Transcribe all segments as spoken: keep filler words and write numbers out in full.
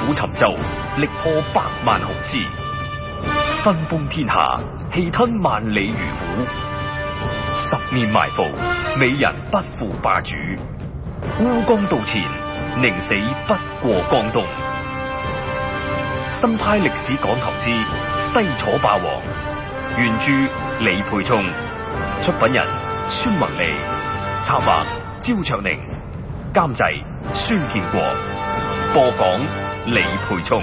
虎尋舟，力破百萬雄師，分封天下，氣吞萬里漁虎。十面埋伏，美人不負霸主。烏江渡前，寧死不過江東。新派歷史講堂之西楚霸王，原著李培聰，出品人孫宏利，策劃焦卓寧，監製孫建國，播講李培聰。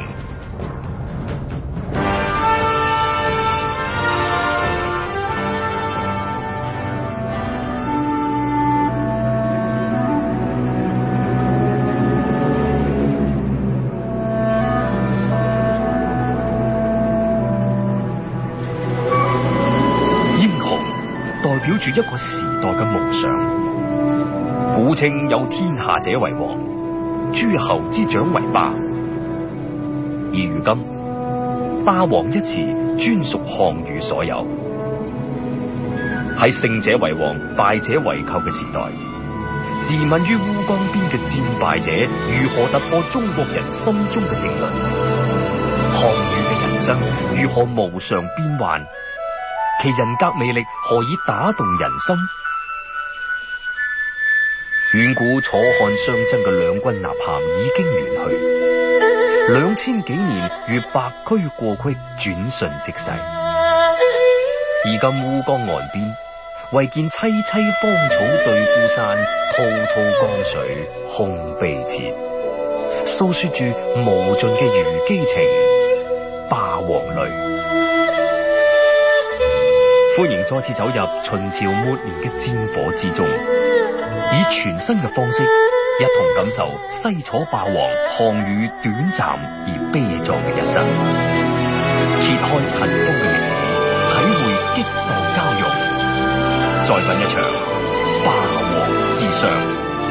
表住一個時代嘅夢想。古稱有天下者為王，諸侯之長為霸。而如今，霸王一詞專屬項羽所有。喺勝者為王，敗者為寇嘅時代，自問於烏江邊嘅戰敗者如何突破中國人心中嘅定律？項羽嘅人生如何無常變幻？其人格魅力何以打動人心？遠古楚漢相爭嘅兩軍吶喊已經遠去，兩千幾年如白駒過隙，轉瞬即逝。而今烏江岸邊，唯見萋萋芳草對孤山，滔滔江水空悲切，訴說住無盡嘅虞姬情、霸王淚。歡迎再次走入秦朝末年嘅戰火之中，以全新嘅方式一同感受西楚霸王項羽短暫而悲壯嘅一生，揭開塵封嘅歷史，體會激鬥交融，再品一場霸王之殤。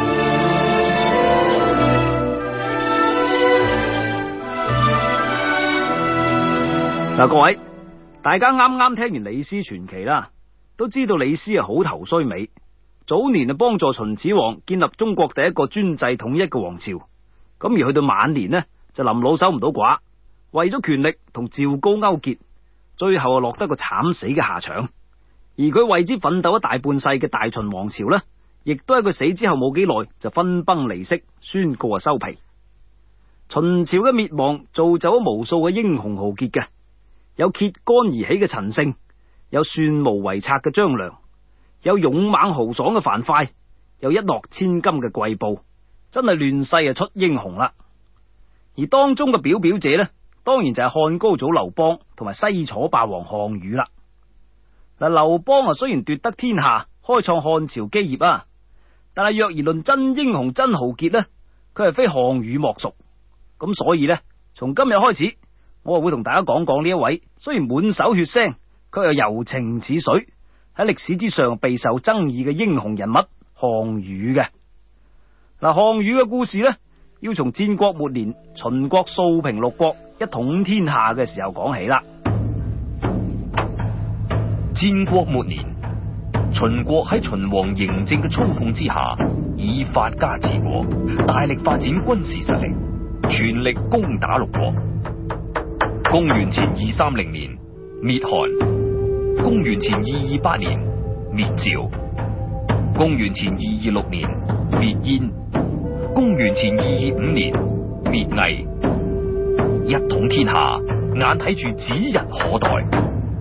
嗱，各位。大家啱啱聽完李斯傳奇啦，都知道李斯係好頭衰尾，早年啊幫助秦始皇建立中國第一個專制統一嘅王朝，咁而去到晚年呢，就臨老守唔到寡，為咗權力同趙高勾結，最後啊落得個慘死嘅下場。而佢為之奮鬥咗大半世嘅大秦王朝呢，亦都喺佢死之後冇幾耐就分崩離析，宣告啊收皮。秦朝嘅滅亡造就咗無數嘅英雄豪傑嘅。有揭竿而起嘅陳勝，有算無遺策嘅張良，有勇猛豪爽嘅樊噲，有一諾千金嘅季布，真係亂世啊出英雄啦！而當中嘅表表者呢，當然就係漢高祖劉邦同埋西楚霸王項羽啦。嗱，劉邦啊雖然奪得天下，開創漢朝基業啊，但係若然論真英雄真豪傑呢，佢係非項羽莫屬。咁所以呢，從今日開始，我會同大家講講呢一位雖然滿手血腥，卻又柔情似水，喺歷史之上備受爭議嘅英雄人物項羽嘅。嗱，項羽嘅故事呢，要從戰國末年秦國掃平六國一統天下嘅時候講起啦。 戰國末年，秦國喺秦王嬴政嘅操控之下，以法家治國，大力發展軍事實力，全力攻打六國。公元前二三零年滅韓，公元前二二八年滅趙，公元前二二六年滅燕，公元前二二五年滅魏，一統天下，眼睇住指日可待。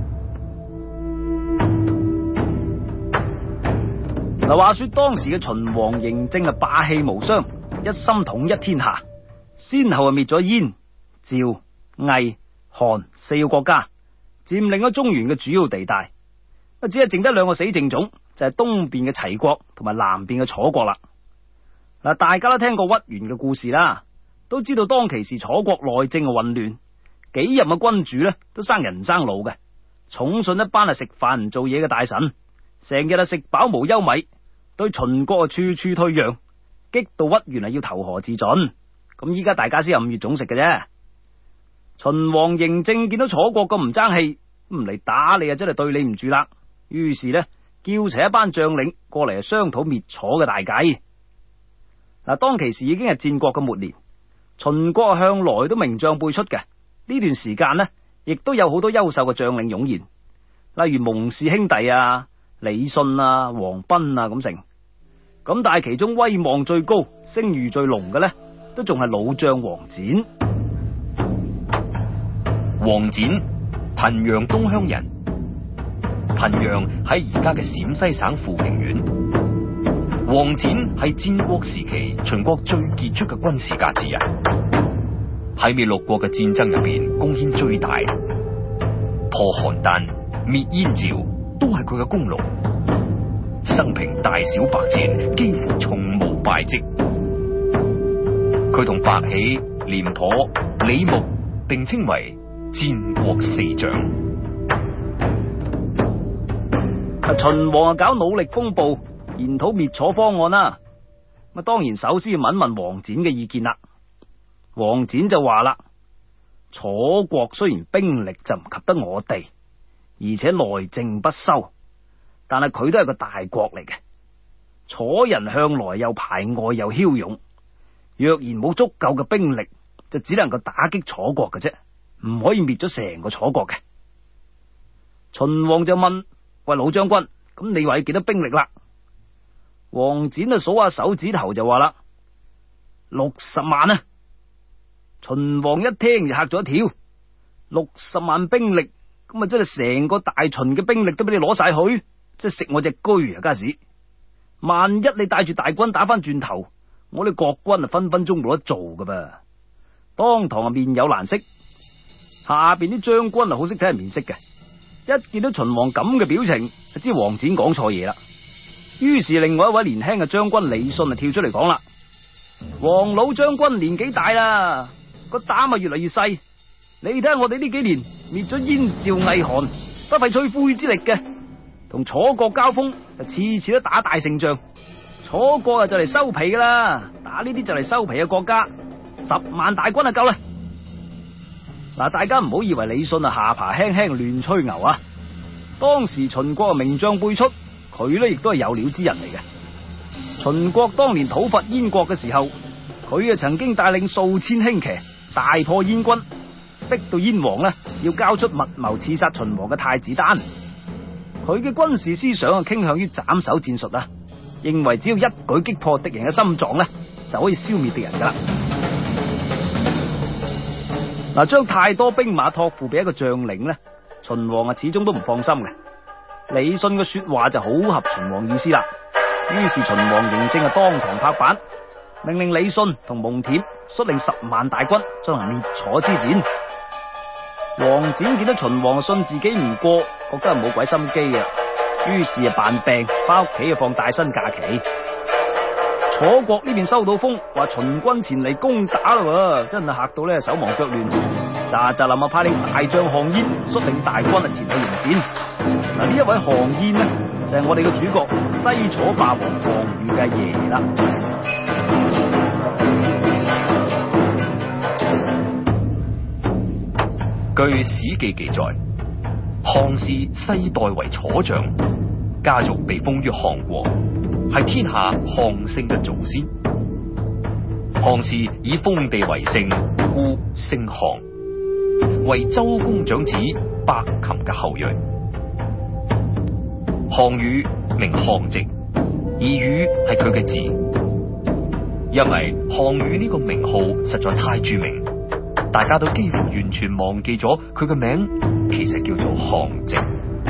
嗱，話說當時嘅秦王嬴政啊，霸氣無雙，一心統一天下，先後啊滅咗燕、趙、魏、韓四個國家，佔領咗中原嘅主要地帶，只係剩得兩個死剩種，就係、是、東邊嘅齊國同埋南邊嘅楚國啦。嗱，大家都聽過屈原嘅故事啦，都知道當其時楚國內政嘅混亂，幾任嘅君主咧都生人唔生老嘅，寵信一班啊食飯唔做嘢嘅大臣，成日啊食飽無憂米，對秦國啊處處退讓，激到屈原啊要投河自盡。咁依家大家先暗月總食嘅啫。秦王嬴政見到楚國咁唔爭氣，唔嚟打你啊，真係對你唔住啦。於是呢，叫齊一班將領過嚟商討滅楚嘅大計。嗱，當其時已經係戰國嘅末年， 秦國向來都名將輩出嘅，呢段時間呢，亦都有好多優秀嘅將領湧現，例如蒙氏兄弟啊、李信啊、王斌啊咁成。咁但係其中威望最高、聲譽最濃嘅呢，都仲係老將王翦。 王翦，檳陽東鄉人。檳陽喺而家嘅陝西省富平縣。王翦係戰國時期秦國最傑出嘅軍事家之一，喺滅六國嘅戰爭入邊貢獻最大，破邯鄲、滅燕趙都係佢嘅功勞。生平大小百戰幾乎從無敗績。佢同白起、廉頗、李牧並稱為戰國四將。 秦王啊搞努力風暴，研討滅楚方案啦。咁當然首先要問問王翦嘅意見啦。王翦就話啦：楚國雖然兵力就唔及得我哋，而且內政不修，但係佢都係個大國嚟嘅。楚人向來又排外又驍勇，若然冇足夠嘅兵力，就只能夠打擊楚國嘅啫，唔可以滅咗成個楚國嘅。秦王就問：喂，老將軍，咁你話要幾多兵力啦？王翦啊數下手指頭就話啦：六十萬啊！秦王一聽就嚇咗一跳，六十萬兵力，咁啊真係成個大秦嘅兵力都俾你攞晒去，即係食我隻車啊！家時，萬一你帶住大軍打翻轉頭，我哋國軍啊分分鐘冇得做噶噃。當堂啊面有難色，下邊啲將軍啊好識睇人面色嘅，一見到秦王咁嘅表情，就知王翦講錯嘢啦。於是另外一位年輕嘅將軍李信啊跳出嚟講啦：王老將軍年紀大啦，個膽啊越嚟越細。你睇下我哋呢幾年滅咗燕趙魏韓，不費吹灰之力嘅，同楚國交鋒就次次都打大勝仗。楚國啊就嚟收皮噶啦，打呢啲就嚟收皮嘅國家，十萬大軍就夠啦。嗱，大家唔好以為李信啊下巴輕輕亂吹牛啊！當時秦國名將輩出，佢呢亦都係有料之人嚟嘅。秦國當年討伐燕國嘅時候，佢啊曾經帶領數千輕騎大破燕軍，逼到燕王呢要交出密謀刺殺秦王嘅太子丹。佢嘅軍事思想啊傾向於斬首戰術啊，認為只要一舉擊破敵人嘅心臟呢，就可以消滅敵人噶啦。嗱，將太多兵馬託付俾一個將領呢，秦王啊始終都唔放心嘅。李信嘅說話就好合秦王意思啦。於是秦王嬴政啊當堂拍板，命令李信同蒙恬率領十萬大軍進行滅楚之戰。王翦見到秦王信自己唔過，覺得係冇鬼心機啊，於是啊扮病翻屋企啊放大薪假期。楚國呢邊收到風，話秦軍前嚟攻打啦，真係嚇到咧手忙腳亂，咋咋林啊派你大將項燕率領大軍啊前去迎戰。嗱，呢一位項燕呢，就係、是、我哋嘅主角西楚霸王項羽嘅爺啦。 據史記記載，項氏世代為楚將，家族被封於項國，係天下項姓嘅祖先。項氏以封地為姓，故姓項，為周公長子伯禽嘅後裔。項羽名項直，而羽係佢嘅字，因為項羽呢個名號實在太著名，大家都幾乎完全忘記咗佢嘅名其實叫做項直。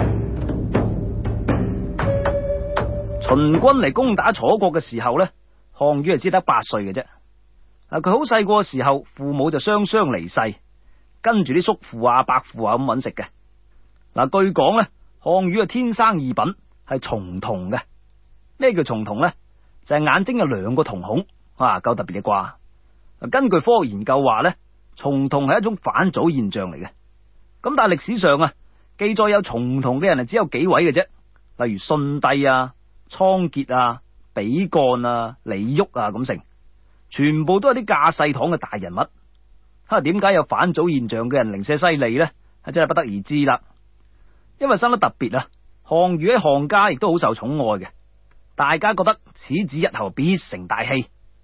秦軍嚟攻打楚國嘅時候呢，項羽係只得八歲嘅啫。嗱，佢好細個嘅時候，父母就雙雙離世，跟住啲叔父啊、伯父啊咁搵食嘅。嗱，據講呢，項羽係天生異稟，係重瞳嘅。咩叫重瞳呢？就係、是、眼睛有兩個瞳孔，啊，夠特別嘅啩。根據科學研究話呢，重瞳係一種返祖現象嚟嘅。咁但係歷史上啊，記載有重瞳嘅人係只有幾位嘅啫，例如舜帝啊、倉頡啊、比幹啊、李煜啊咁成，全部都係啲架勢堂嘅大人物。吓，點解有返祖現象嘅人零舍犀利呢？係真係不得而知啦。因為生得特別啊，項羽喺項家亦都好受寵愛嘅，大家覺得此子日後必成大器。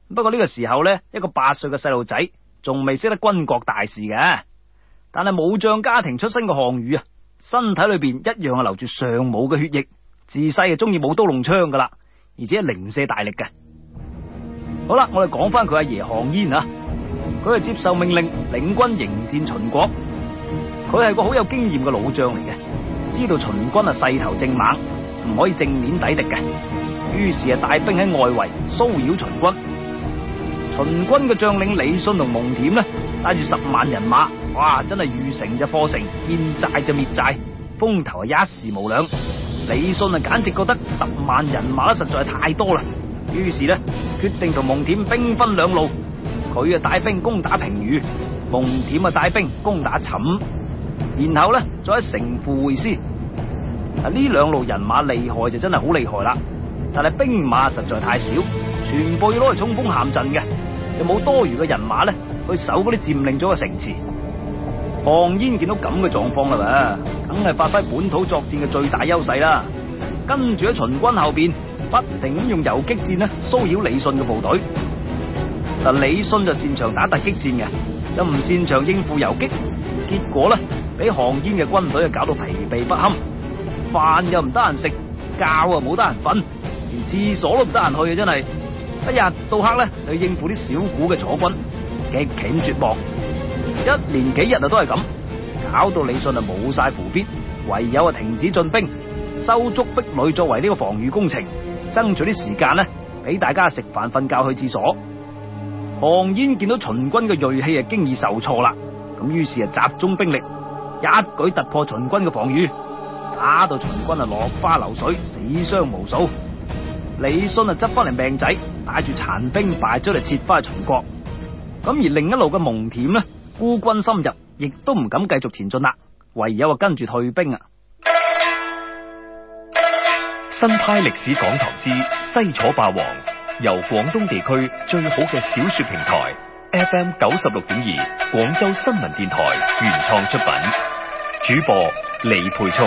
不過呢個時候呢，一個八歲嘅細路仔仲未識得軍國大事嘅，但係武將家庭出身嘅項羽啊，身體裏邊一樣係流住尚武嘅血液，自細就中意舞刀弄槍噶啦，而且係零舍大力嘅。好啦，我哋講翻佢阿爺項燕啊，佢係接受命令領軍迎戰秦國，佢係個好有經驗嘅老將嚟嘅，知道秦軍啊勢頭正猛，唔可以正面抵敵嘅，於是啊帶兵喺外圍騷擾秦軍。秦軍嘅將領李信同蒙恬呢，帶住十萬人馬，哇，真係遇城就破城，見寨就滅寨，風頭係一時無兩。李信啊簡直覺得十萬人馬實在太多啦，於是呢決定同蒙恬兵分兩路，佢啊帶兵攻打平原，蒙恬啊帶兵攻打寢，然後呢再喺城父會師。啊呢兩路人馬厲害就真係好厲害啦，但係兵馬實在太少，全部要攞嚟衝鋒陷陣嘅，就冇多餘嘅人馬咧去守嗰啲佔領咗嘅城池。項燕見到咁嘅狀況啦，梗係發揮本土作戰嘅最大優勢啦，跟住喺秦軍後邊不停咁用游擊戰咧騷擾李信嘅部隊。嗱，李信就擅長打突擊戰嘅，就唔擅長應付游擊，結果咧俾項燕嘅軍隊啊搞到疲憊不堪，飯又唔得閒食，覺啊冇得閒瞓，連廁所都唔得閒去啊！真係一日到黑咧就要應付啲小股嘅楚軍，極其絕望。一連幾日啊都係咁，搞到李信啊冇晒伏筆，唯有啊停止進兵，修築壁壘作為呢個防禦工程，爭取啲時間呢俾大家食飯、瞓覺、去廁所。項燕見到秦軍嘅銳氣啊經已受挫啦，咁於是啊集中兵力，一舉突破秦軍嘅防禦，打到秦軍啊落花流水，死傷無數。李信啊執翻嚟命仔，帶住殘兵敗將嚟撤翻去秦國。咁而另一路嘅蒙恬呢，孤軍深入，亦都唔敢繼續前進啦，唯有啊跟住退兵啊。 新派歷史講堂之西楚霸王，由廣東地區最好嘅小說平台 F M 九十六點二廣州新聞電台原創出品，主播李培聰。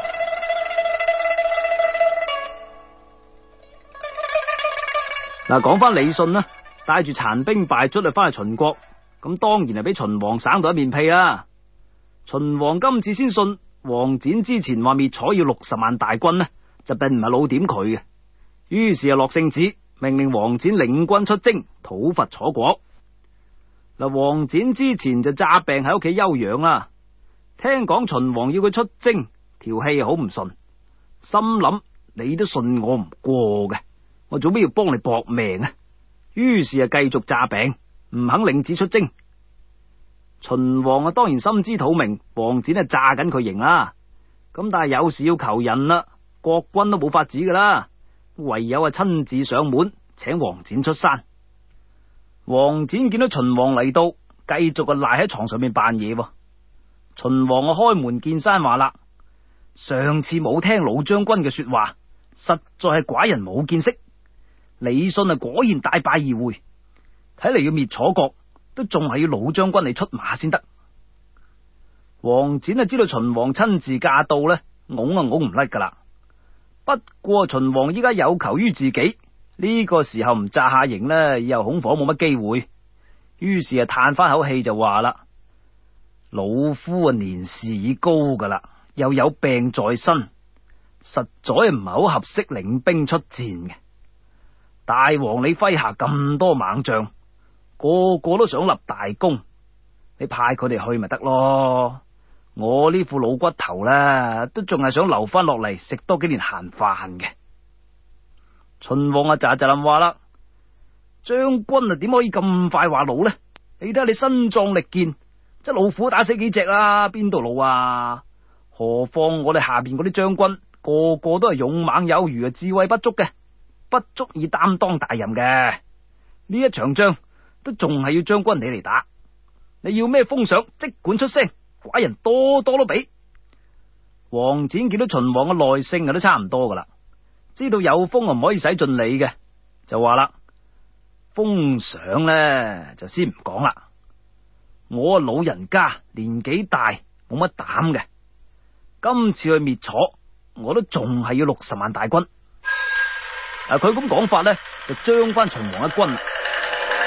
嗱，講翻李信啦，帶住殘兵敗卒啊翻去秦國，咁當然係俾秦王省到一面屁啦。秦王今次先信王翦之前話滅楚要六十萬大軍呢，就並唔係老點佢嘅，於是啊落聖旨，命令王翦領軍出征討伐楚國。嗱，王翦之前就詐病喺屋企休養啦，聽講秦王要佢出征，條氣好唔順，心諗你都信我唔過嘅，我做咩要幫你搏命啊？於是啊繼續詐病，唔肯領旨出征。秦王啊當然心知肚明，王翦啊詐緊佢型啦。咁但係有事要求人啦，國君都冇法子噶啦，唯有啊親自上門請王翦出山。王翦見到秦王嚟到，繼續啊賴喺床上面扮嘢。秦王啊開門見山話啦：上次冇聽老將軍嘅說話，實在係寡人冇見識。李信啊果然大敗而回，睇嚟要滅楚國都仲係要老將軍你出馬先得。王翦啊知道秦王親自駕到呢，拱啊拱唔甩噶啦。不過秦王依家有求於自己，呢個時候唔詐下型呢，以後恐防冇乜機會。於是啊嘆翻口氣就話啦：老夫啊年事已高噶啦，又有病在身，實在唔係好合適領兵出戰嘅。大王你麾下咁多猛將，個個都想立大功，你派佢哋去咪得咯？我呢副老骨頭啦，都仲係想留翻落嚟食多幾年閒飯嘅。秦王啊喳喳冧話啦：將軍啊點可以咁快話老呢？你睇下你身壯力健，即係老虎打死幾隻啦，邊度老啊？何況我哋下邊嗰啲將軍個個都係勇猛有餘啊，智慧不足嘅，不足以擔當大任嘅。呢一場仗都仲係要將軍你嚟打，你要咩封賞即管出聲，寡人多多都俾。王翦見到秦王嘅耐性啊都差唔多噶啦，知道有封啊唔可以使盡你嘅，就話啦：封賞咧就先唔講啦，我老人家年紀大冇乜膽嘅，今次去滅楚我都仲係要六十萬大軍。啊，佢咁講法咧就將翻秦王一軍。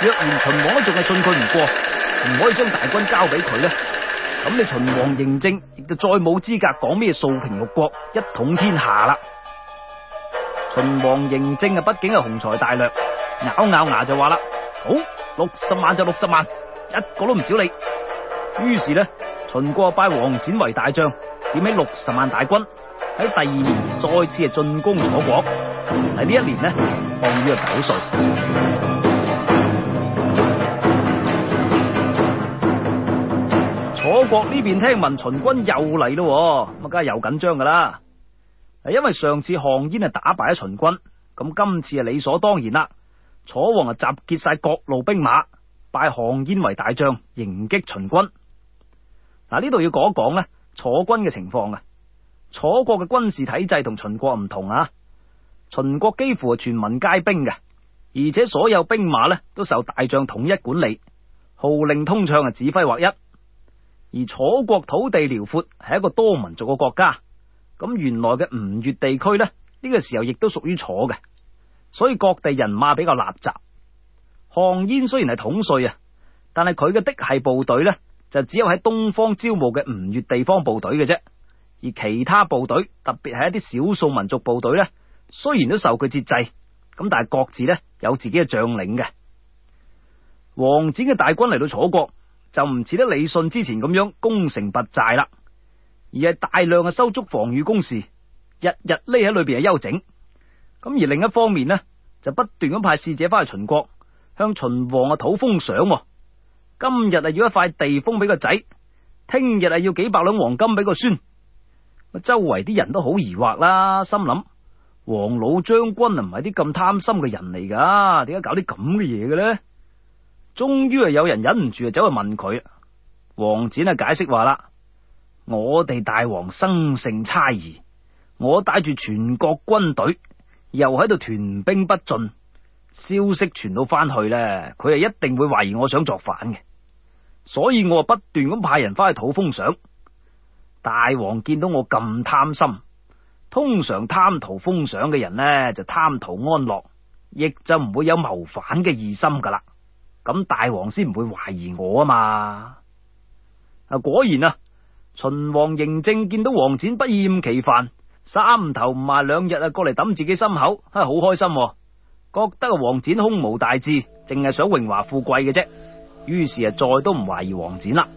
若然秦王都仲係信佢唔過，唔可以將大軍交俾佢呢，咁你秦王嬴政亦就再冇資格講咩掃平六國、一統天下啦。秦王嬴政啊，畢竟係雄才大略，咬咬牙就話啦：好，六十萬就六十萬，一個都唔少你。於是呢，秦國拜王翦為大將，點起六十萬大軍，喺第二年再次係進攻楚國。喺呢一年呢，項羽係九歲。楚國呢邊聽聞秦軍又嚟咯，咁啊梗係又緊張噶啦。因為上次項燕啊打敗咗秦軍，咁今次啊理所當然啦。楚王啊集結晒各路兵馬，拜項燕為大將，迎擊秦軍。嗱，呢度要講一講呢楚軍嘅情況啊。楚國嘅軍事體制同秦國唔同啊。秦國幾乎係全民皆兵嘅，而且所有兵馬呢都受大將統一管理，號令通暢啊，指揮劃一。而楚國土地遼闊，係一個多民族嘅國家。咁原來嘅吳越地區呢，呢、呢個時候亦都屬於楚嘅，所以各地人馬比較密集。項燕雖然係統帥啊，但係佢嘅嫡系部隊呢，就只有喺東方招募嘅吳越地方部隊嘅啫。而其他部隊，特別係一啲少數民族部隊呢，雖然都受佢節制，咁但係各自呢有自己嘅將領嘅。王翦嘅大軍嚟到楚國，就唔似得李信之前咁樣攻城拔寨啦，而係大量嘅修築防禦工事，日日匿喺裏邊係休整。咁而另一方面呢，就不斷咁派使者翻去秦國，向秦王啊討封賞。今日啊要一塊地封俾個仔，聽日啊要幾百兩黃金俾個孫。周圍啲人都好疑惑啦，心諗王老將軍啊唔係啲咁貪心嘅人嚟噶，點解搞啲咁嘅嘢嘅呢？終於係有人忍唔住啊走去問佢。王翦啊解釋話啦：我哋大王生性猜疑，我帶住全國軍隊，又喺度屯兵不進，消息傳到翻去呢，佢係一定會懷疑我想作反嘅，所以我啊不斷咁派人翻去討封賞。大王見到我咁貪心，通常貪圖封賞嘅人呢，就貪圖安樂，亦就唔會有謀反嘅異心噶啦。咁大王先唔會懷疑我啊嘛。啊，果然啊，秦王嬴政見到王翦不厭其煩，三頭唔埋兩日啊過嚟抌自己心口，啊好開心，覺得啊王翦胸無大志，淨係想榮華富貴嘅啫。於是啊再都唔懷疑王翦啦。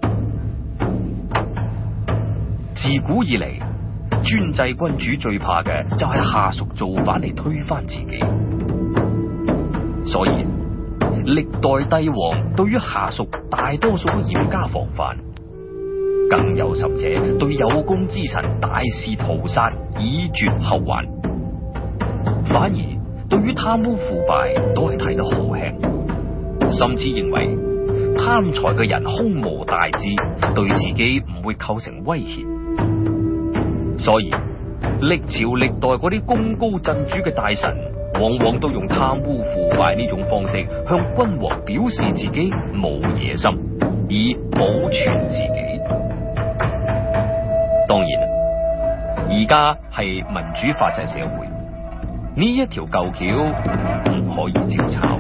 自古以嚟，專制君主最怕嘅就係下屬造反嚟推翻自己，所以歷代帝王對於下屬大多數都嚴加防範，更有甚者對有功之臣大肆屠殺，以絕後患。反而對於貪污腐敗都係睇得好輕，甚至認為貪財嘅人胸無大志，對自己唔會構成威脅。所以歷朝歷代嗰啲功高震主嘅大臣，往往都用貪污腐敗呢種方式向君王表示自己冇野心，以保全自己。當然，而家係民主法制社會，呢一條舊橋唔可以照抄。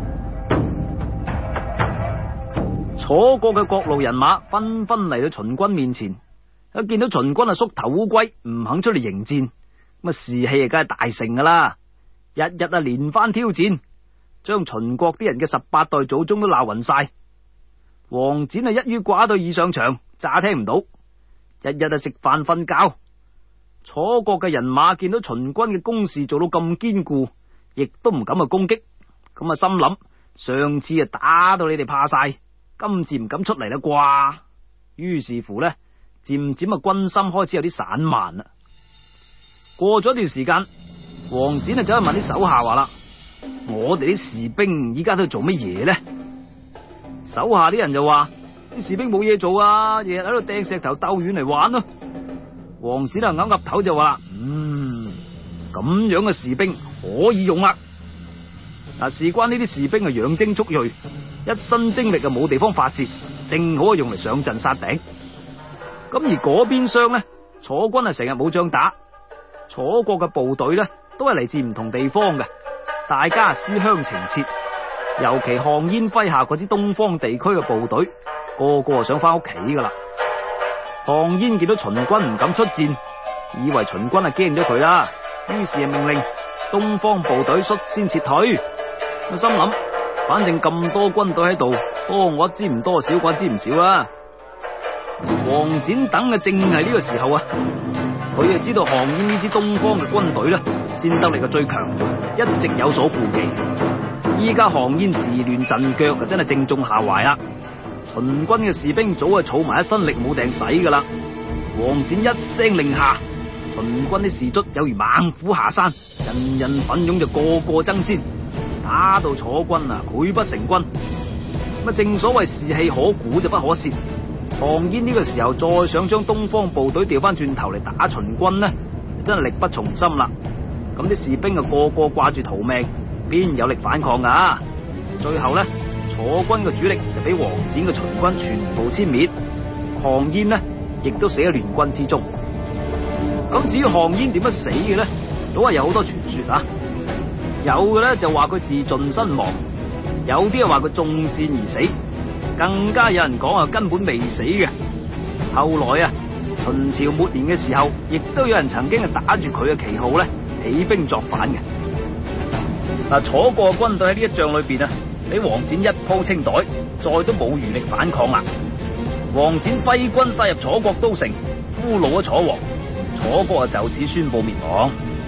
楚國嘅各路人馬紛紛嚟到秦軍面前，一見到秦軍啊縮頭烏龜，唔肯出嚟迎戰，咁啊士氣啊梗係大盛噶啦，日日啊連番挑戰，將秦國啲人嘅十八代祖宗都鬧暈晒。王翦啊一於掛對耳上場，詐聽唔到，日日啊食飯瞓覺。楚國嘅人馬見到秦軍嘅工事做到咁堅固，亦都唔敢去攻擊，咁啊心諗上次啊打到你哋怕晒，今次唔敢出嚟啦啩。於是乎呢，漸漸啊軍心開始有啲散漫啦。過咗一段時間，王翦啊走去問啲手下話啦：我哋啲士兵依家都做乜嘢呢？手下啲人就話：啲士兵冇嘢做啊，日日喺度掟石頭鬥遠嚟玩咯。王翦啊岌岌頭就話啦：嗯，咁樣嘅士兵可以用啦。嗱，事關呢啲士兵啊養精蓄銳，一身精力啊冇地方發泄，正好用嚟上陣殺敵。咁而嗰邊廂呢，楚軍啊成日冇仗打，楚國嘅部隊呢都係嚟自唔同地方嘅，大家思鄉情切， 尤其項燕麾下嗰支東方地區嘅部隊，個個就想翻屋企噶啦。項燕見到秦軍唔敢出戰，以為秦軍係驚咗佢啦，於是命令東方部隊率先撤退。我心諗，反正咁多軍隊喺度，多我一支唔多，少我一支唔少啦。王翦等嘅正係呢個時候啊，佢就知道項燕呢支東方嘅軍隊咧，戰鬥力係最強，一直有所顧忌。依家項燕時亂陣腳啊，真係正中下懷啦！秦軍嘅士兵早就儲埋一身力冇埞使噶啦。王翦一聲令下，秦軍啲士卒有如猛虎下山，人人奮勇就個個爭先，打到楚軍啊潰不成軍。咁啊，正所謂士氣可鼓就不可泄。項燕呢個時候再想將東方部隊調翻轉頭嚟打秦軍呢，真係力不從心啦。咁啲士兵啊個個掛住逃命，邊有力反抗啊？最後呢，楚軍嘅主力就俾王翦嘅秦軍全部殲滅，項燕呢亦都死喺亂軍之中。咁至於項燕點樣死嘅呢？都係有好多傳說啊。有嘅呢就話佢自盡身亡，有啲啊話佢中箭而死，更加有人講啊根本未死嘅。後來啊，秦朝末年嘅時候，亦都有人曾經係打住佢嘅旗號呢起兵作反嘅。嗱，楚國嘅軍隊喺呢一仗裏邊啊，俾王翦一鋪清袋，再都冇餘力反抗啦。王翦揮軍殺入楚國都城，俘虜咗楚王，楚國啊就此宣布滅亡。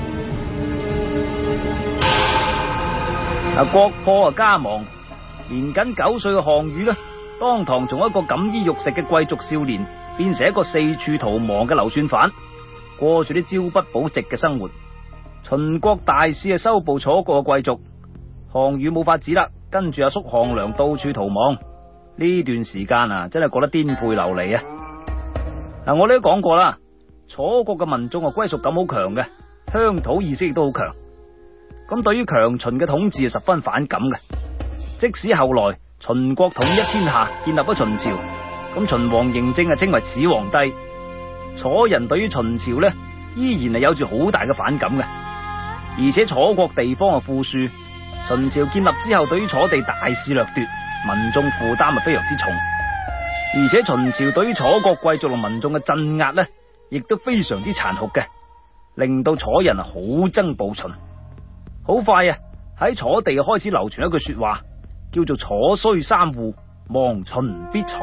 嗱，國破啊家亡，年僅九歲嘅項羽呢，當堂從一個錦衣玉食嘅貴族少年，變成一個四處逃亡嘅流算犯，過住啲朝不保夕嘅生活。秦國大肆啊收捕楚國嘅貴族，項羽冇法子啦，跟住阿叔項梁到處逃亡。呢段時間啊，真係覺得顛沛流離啊！嗱，我哋都講過啦，楚國嘅民眾啊歸屬感好強嘅，鄉土意識亦都好強。咁對於強秦嘅統治係十分反感嘅。即使後來秦國統一天下，建立咗秦朝，咁秦王嬴政啊稱為始皇帝，楚人對於秦朝呢，依然係有住好大嘅反感嘅。而且楚國地方啊富庶，秦朝建立之後，對於楚地大肆掠奪，民眾負擔啊非常之重。而且秦朝對於楚國貴族同民眾嘅鎮壓呢，亦都非常之殘酷嘅，令到楚人啊好憎暴秦。好快啊，喺楚地開始流傳一句說話，叫做楚雖三戶，亡秦必楚。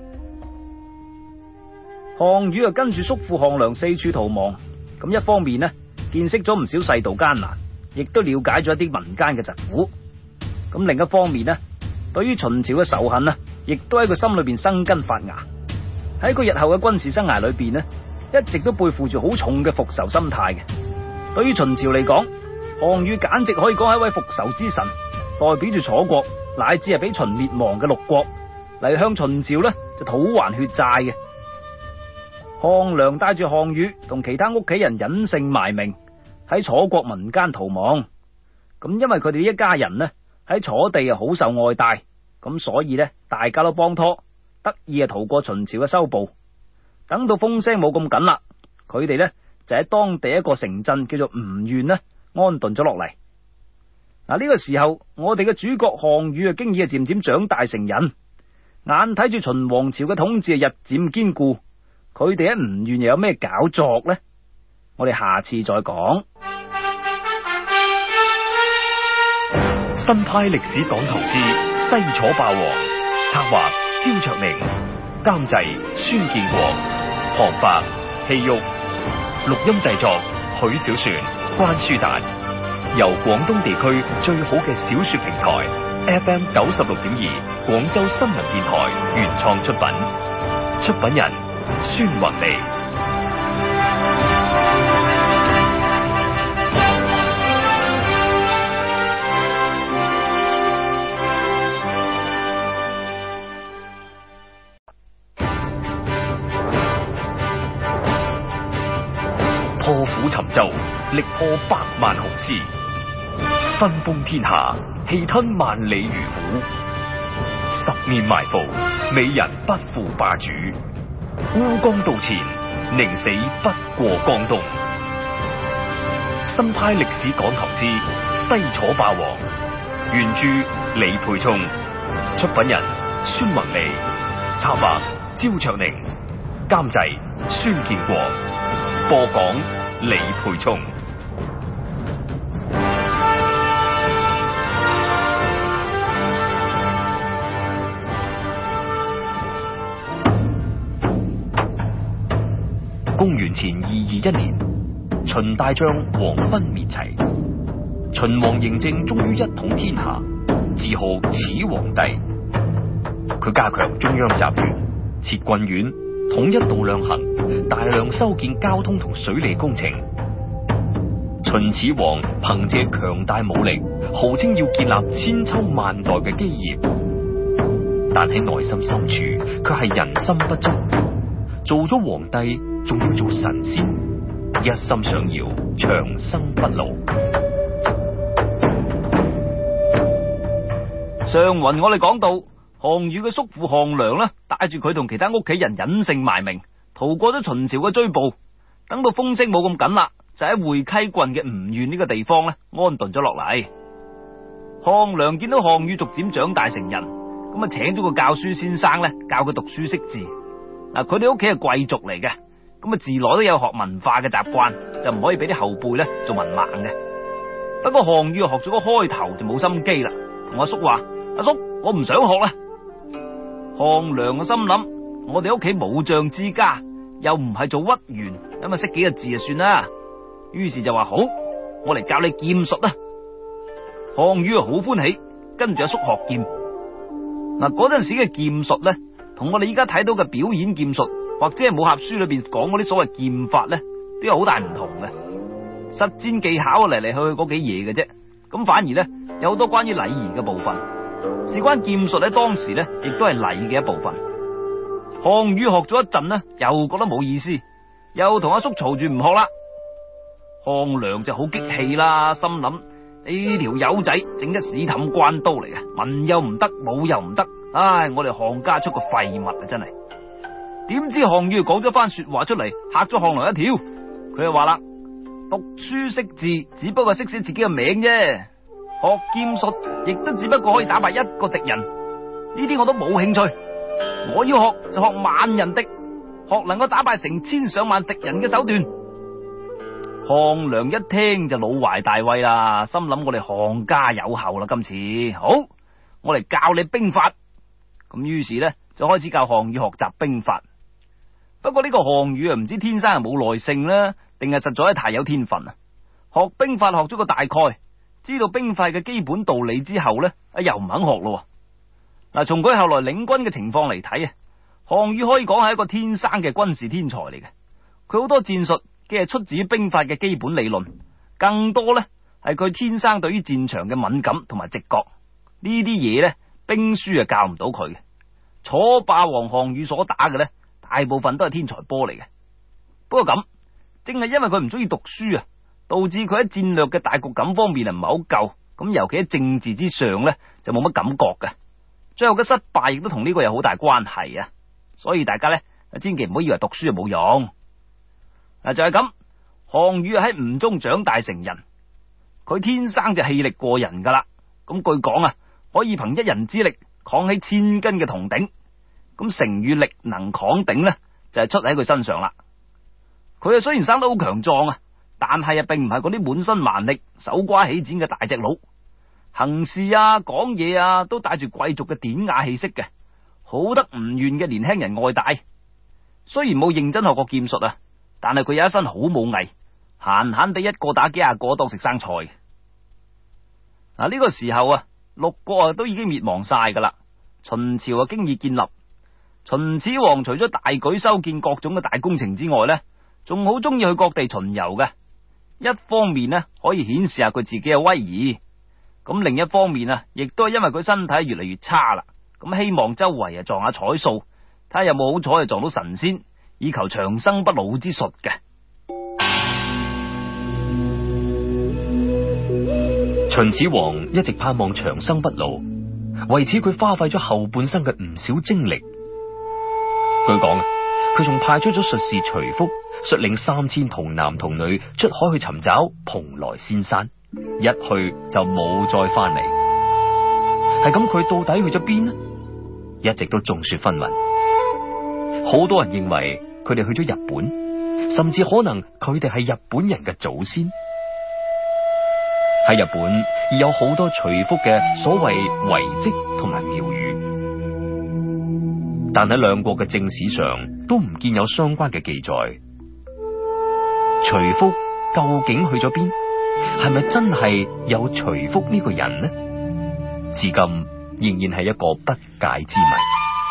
項羽啊跟住叔父項梁四處逃亡，咁一方面呢，見識咗唔少世道艱難，亦都了解咗一啲民間嘅疾苦。咁另一方面呢，對於秦朝嘅仇恨呢，亦都喺佢心裏邊生根發芽。喺佢日後嘅軍事生涯裏邊呢，一直都背負住好重嘅復仇心態嘅。對於秦朝嚟講，項羽簡直可以講係一位復仇之神，代表住楚國乃至係俾秦滅亡嘅六國嚟向秦朝呢就討還血債嘅。項梁帶住項羽同其他屋企人隱姓埋名喺楚國民間逃亡，咁因為佢哋一家人呢喺楚地啊好受愛戴，咁所以呢大家都幫拖，得意啊逃過秦朝嘅搜捕。等到風聲冇咁緊啦，佢哋呢就喺當地一個城鎮叫做吳縣呢安頓咗落嚟。嗱，呢個時候我哋嘅主角項羽啊經已啊漸漸長大成人，眼睇住秦王朝嘅統治啊日漸堅固，佢哋喺吳縣又有咩搞作呢？我哋下次再講。 新派歷史講堂之西楚霸王，策劃焦卓寧，監製孫建國，旁白希玉，錄音製作許小璇、關書達，由廣東地區最好嘅小說平台 F M 九十六點二廣州新聞電台原創出品，出品人孫宏利。破釜沉舟，力破百萬雄師；分封天下，氣吞萬里漁虎。十面埋伏，美人不負霸主。烏江渡前，寧死不過江東。新派歷史講堂之西楚霸王， 原著李培聰，出品人孫宏利，策劃焦卓寧，監製孫建國，播講李培聰。公元前二二一年，秦大將黃斌滅齊，秦王嬴政終於一統天下，自號始皇帝。佢加強中央集權，設郡縣，統一度量衡，大量修建交通同水利工程。秦始皇憑借強大武力，號稱要建立千秋萬代嘅基業，但喺內心深處卻係人心不足。做咗皇帝，仲要做神仙，一心想要長生不老。 上回我哋講到，項羽嘅叔父項梁呢，帶住佢同其他屋企人隱姓埋名，逃過咗秦朝嘅追捕。等到風聲冇咁緊啦，就喺會稽郡嘅吳縣呢個地方呢安頓咗落嚟。項梁見到項羽逐漸長大成人，咁啊請咗個教書先生呢教佢讀書識字。嗱，佢哋屋企係貴族嚟嘅，咁啊自來都有學文化嘅習慣，就唔可以俾啲後輩咧做文盲嘅。不過項羽學咗個開頭就冇心機啦，同阿叔話：阿叔，我唔想學啦。項梁嘅心諗：我哋屋企武將之家，又唔係做屈原，咁啊識幾個字就算啦。於是就話：好，我嚟教你劍術啦。項羽啊好歡喜，跟住阿叔學劍。嗱，嗰陣時嘅劍術咧，同我哋依家睇到嘅表演劍術，或者係武俠書裏邊講嗰啲所謂劍法咧，都有好大唔同嘅。實戰技巧嚟嚟去去嗰幾嘢嘅啫，咁反而咧有好多關於禮儀嘅部分。事關劍術喺當時咧，亦都係禮嘅一部分。項羽學咗一陣呢，又覺得冇意思，又同阿叔嘈住唔學啦。項梁就好激氣啦，心諗呢條友仔整得屎氹關刀嚟嘅，文又唔得，武又唔得。唉，我哋項家出個廢物啊！真係，點知項羽講咗番說話出嚟，嚇咗項梁一跳。佢就話啦：讀書識字只不過識寫自己嘅名啫，學劍術亦都只不過可以打敗一個敵人。呢啲我都冇興趣，我要學就學萬人敵，學能夠打敗成千上萬敵人嘅手段。項梁一聽就老懷大慰啦，心諗我哋項家有後啦，今次好，我嚟教你兵法。咁於是咧就開始教項羽學習兵法。不過呢個項羽啊，唔知天生係冇耐性啦，定係實在係太有天分啊！學兵法學咗個大概，知道兵法嘅基本道理之後咧，啊又唔肯學咯。嗱，從佢後來領軍嘅情況嚟睇啊，項羽可以講係一個天生嘅軍事天才嚟嘅。佢好多戰術既係出自於兵法嘅基本理論，更多咧係佢天生對於戰場嘅敏感同埋直覺。呢啲嘢咧，兵書啊教唔到佢嘅。楚霸王項羽所打嘅咧，大部分都係天才波嚟嘅。不過咁，正係因為佢唔中意讀書啊，導致佢喺戰略嘅大局感方面啊唔係好夠。咁尤其喺政治之上咧，就冇乜感覺嘅。最後嘅失敗亦都同呢個有好大關係啊。所以大家咧，千祈唔好以為讀書就冇用。嗱，就係咁，項羽喺吳中長大成人，佢天生就氣力過人噶啦。咁據講啊，可以憑一人之力扛起千斤嘅銅鼎。咁成語力能扛鼎呢，就係出喺佢身上啦。佢啊雖然生得好強壯啊，但係啊並唔係嗰啲滿身蠻力、手瓜起剪嘅大隻佬，行事啊講嘢啊都帶住貴族嘅典雅氣息嘅，好得吳縣嘅年輕人愛戴。雖然冇認真學過劍術啊，但係佢有一身好武藝，閒閒地一個打幾廿個當食生菜。嗱，呢個時候啊，六國啊都已經滅亡晒噶啦，秦朝啊經已建立。秦始皇除咗大舉修建各種嘅大工程之外呢，仲好中意去各地巡遊嘅。一方面呢，可以顯示下佢自己嘅威儀，咁另一方面啊，亦都係因為佢身體越嚟越差啦，咁希望周圍啊撞下彩數，睇下有冇好彩就撞到神仙，以求長生不老之術嘅。 秦始皇一直盼望長生不老，為此佢花費咗後半生嘅唔少精力。據講，佢仲派出咗術士徐福，率領三千童男童女出海去尋找蓬萊仙山，一去就冇再翻嚟。 係咁，佢到底去咗邊呢？一直都眾說紛紜。好多人認為佢哋去咗日本，甚至可能佢哋係日本人嘅祖先。喺日本而有好多徐福嘅所謂遺跡同埋廟宇，但喺兩國嘅正史上都唔見有相關嘅記載。徐福究竟去咗邊？係咪真係有徐福呢個人呢？至今仍然係一個不解之謎。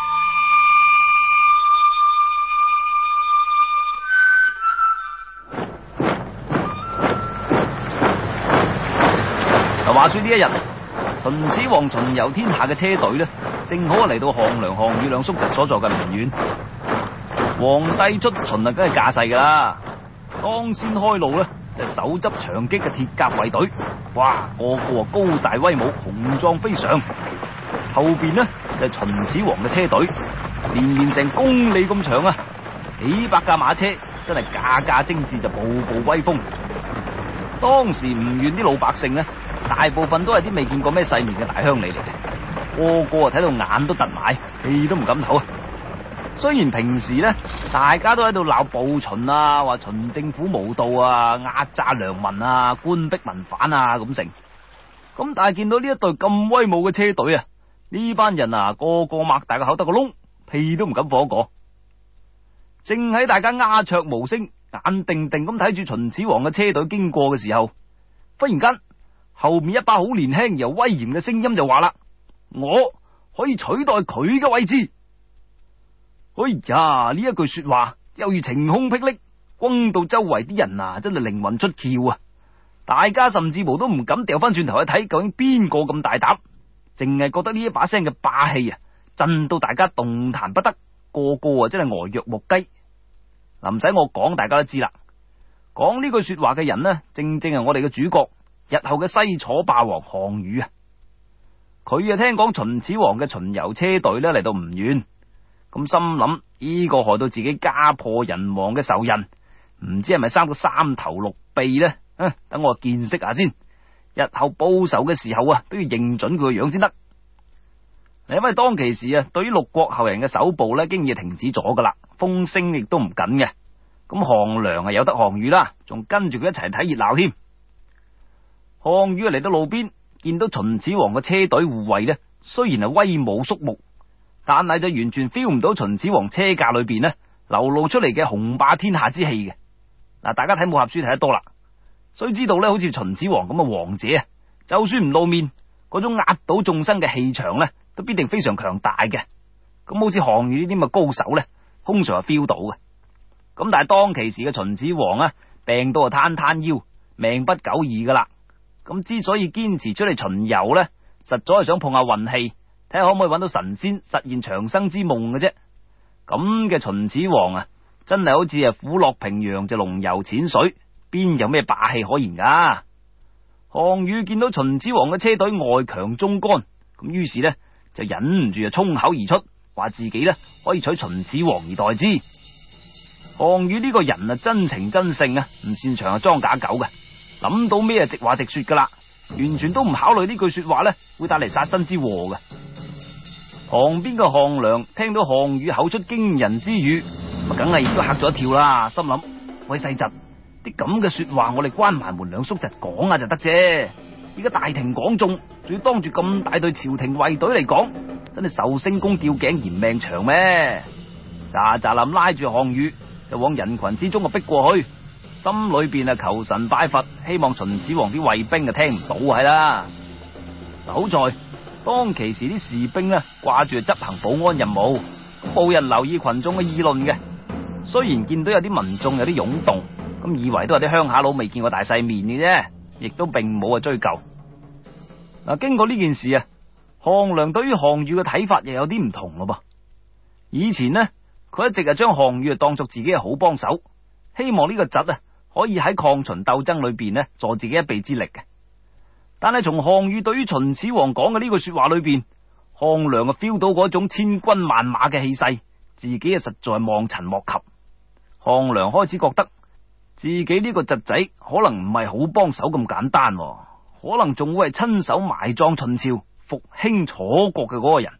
話說呢一日，秦始皇巡遊天下嘅車隊呢，正好嚟到項梁、項羽兩叔侄所在嘅吳縣。皇帝出巡啊，梗係架勢噶啦。當先開路呢，就係手執長戟嘅鐵甲衛隊，哇，個個高大威武，雄壯非常。後邊呢，就係秦始皇嘅車隊，連連成公里咁長啊，幾百架馬車，真係架架精緻，就步步威風。當時吳縣啲老百姓呢，大部分都係啲未見過咩世面嘅大鄉里嚟嘅，個個啊睇到眼都突埋，氣都唔敢唞啊！雖然平時呢，大家都喺度鬧暴秦啊，話秦政府無道啊，壓榨良民啊，官逼民反啊咁成，咁但係見到呢一隊咁威武嘅車隊啊，呢班人啊個個擘大個口得個窿，屁都唔敢放一個。正喺大家鴉雀無聲，眼定定咁睇住秦始皇嘅車隊經過嘅時候，忽然間後面一把好年輕而又威嚴嘅聲音就話啦：我可以取代佢嘅位置。哎呀，呢一句說話又如晴空霹靂，轟到周圍啲人啊，真係靈魂出竅啊！大家甚至乎都唔敢掉翻轉頭去睇究竟邊個咁大膽，淨係覺得呢一把聲嘅霸氣啊，震到大家動彈不得，個個啊真係呆若木雞。嗱，唔使我講，大家都知啦。講呢句說話嘅人呢，正正係我哋嘅主角，日後嘅西楚霸王項羽啊。佢啊聽講秦始皇嘅巡遊車隊呢嚟到吳縣，咁心諗呢個害到自己家破人亡嘅仇人，唔知係咪生到三頭六臂呢？啊，等我見識下先，日後報仇嘅時候啊，都要認準佢個樣先得。因為當其時啊，對於六國後人嘅搜捕呢，經已停止咗噶啦，風聲亦都唔緊嘅。咁項梁啊有得項羽啦，仲跟住佢一齊睇熱鬧添。項羽啊嚟到路邊，見到秦始皇嘅車隊護衛呢，雖然係威武肅穆，但係就完全 feel 唔到秦始皇車駕裏邊呢流露出嚟嘅雄霸天下之氣嘅。嗱，大家睇武俠書睇得多啦，所以知道呢，好似秦始皇咁嘅王者啊，就算唔露面，嗰種壓倒眾生嘅氣場呢，都必定非常強大嘅。咁好似項羽呢啲咁嘅高手呢，通常係 feel 到嘅。咁但係當其時嘅秦始皇啊，病到啊攤攤腰，命不久矣噶啦。咁之所以堅持出嚟巡遊呢，實在係想碰下運氣，睇下可唔可以揾到神仙，實現長生之夢嘅啫。咁嘅秦始皇啊，真係好似啊虎落平陽就龍遊淺水，邊有咩霸氣可言噶？項羽見到秦始皇嘅車隊外強中乾，咁於是呢，就忍唔住啊衝口而出，話自己呢可以取秦始皇而代之。項羽呢個人啊真情真性啊，唔擅長啊裝假狗嘅，諗到咩直話直說噶啦，完全都唔考慮呢句說話呢會帶嚟殺身之禍嘅。旁邊嘅項梁聽到項羽口出驚人之語，咪梗係亦都嚇咗一跳啦，心諗：喂細侄，啲咁嘅說話我哋關埋門兩叔侄講下就得啫，而家大庭廣眾，仲要當住咁大隊朝廷衛隊嚟講，真係壽星公吊頸嫌命長咩？喳喳林拉住項羽就往人群之中啊逼過去，心裏邊啊求神拜佛，希望秦始皇啲衛兵啊聽唔到係啦。好在當其時啲士兵呢掛住執行保安任務，冇人留意群眾嘅議論嘅。雖然見到有啲民眾有啲湧動，咁以為都係啲鄉下佬未見過大世面嘅啫，亦都並冇啊追究。嗱，經過呢件事啊，項梁對於項羽嘅睇法又有啲唔同咯噃。以前呢，佢一直係將項羽當作自己嘅好幫手，希望呢個侄啊可以喺抗秦鬥爭裏邊呢助自己一臂之力嘅。但係從項羽對於秦始皇講嘅呢句說話裏邊，項梁啊 feel 到嗰種千軍萬馬嘅氣勢，自己啊實在望塵莫及。項梁開始覺得自己呢個侄仔可能唔係好幫手咁簡單，可能仲會係親手埋葬秦朝， 復興楚國嘅嗰個人。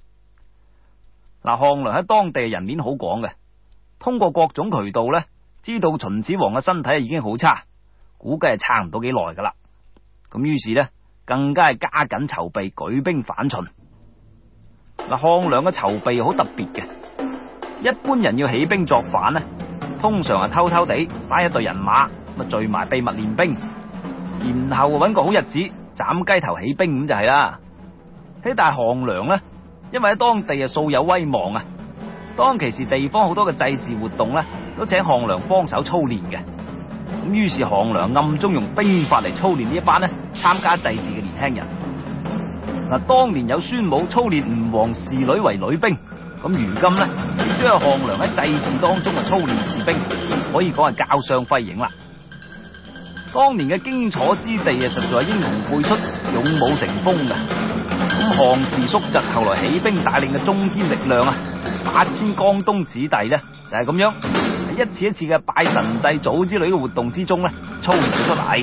嗱，項梁喺當地人面好廣嘅，通過各種渠道呢，知道秦始皇嘅身體已經好差，估計係撐唔到幾耐噶啦。咁於是呢，更加係加緊籌備舉兵反秦。嗱，項梁嘅籌備好特別嘅，一般人要起兵作反呢，通常係偷偷地拉一隊人馬，咁啊聚埋秘密練兵，然後揾個好日子斬雞頭起兵咁就係啦。喺但係項梁呢，因為喺當地啊素有威望啊，當其時地方好多嘅祭祀活動呢，都請項梁幫手操練嘅。咁於是項梁暗中用兵法嚟操練呢一班呢參加祭祀嘅年輕人。嗱，當年有孫武操練吳王侍女為女兵，咁如今呢，亦都有項梁喺祭祀當中啊操練士兵，可以講係教相輝映啦。當年嘅荊楚之地啊，實在係英雄輩出、勇武成風嘅。咁項氏叔侄後來起兵帶領嘅中堅力量啊，八千江東子弟呢，就係咁樣喺一次一次嘅拜神祭祖之類嘅活動之中呢，操練咗出嚟。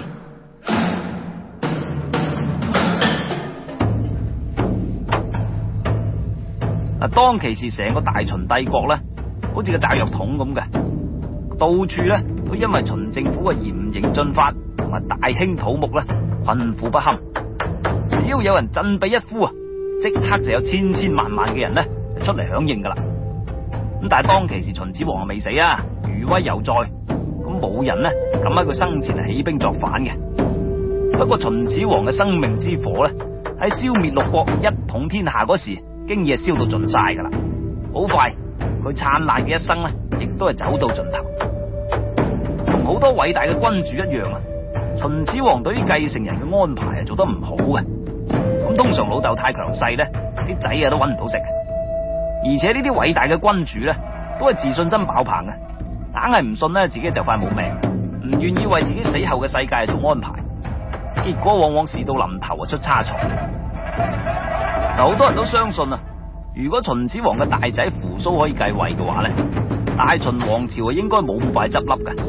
嗱，當其時成個大秦帝國呢，好似個炸藥桶咁嘅，到處呢都因為秦政府嘅嚴刑峻法同埋大興土木呢，困苦不堪。只要有人振臂一呼啊，即刻就有千千萬萬嘅人呢出嚟響應噶啦。咁但係當其時秦始皇未死啊，餘威猶在，咁冇人呢敢喺佢生前起兵作反嘅。不過秦始皇嘅生命之火呢，喺消滅六國一統天下嗰時，經已係燒到盡晒噶啦。好快，佢燦爛嘅一生呢，亦都係走到盡頭。同好多偉大嘅君主一樣啊，秦始皇對於繼承人嘅安排係做得唔好嘅。咁通常老豆太強勢呢，啲仔啊都搵唔到食。而且呢啲偉大嘅君主呢，都係自信心爆棚嘅，硬係唔信呢自己就快冇命，唔願意為自己死後嘅世界做安排，結果往往事到臨頭啊出差錯。嗱，好多人都相信啊，如果秦始皇嘅大仔扶蘇可以繼位嘅話呢，大秦王朝啊應該冇咁快執笠嘅。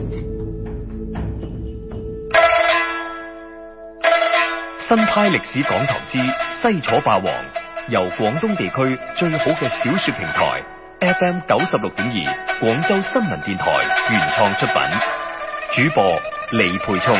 新派歷史講堂之西楚霸王，由廣東地區最好嘅小說平台 F M 九十六點二廣州新聞電台原創出品，主播李培聰。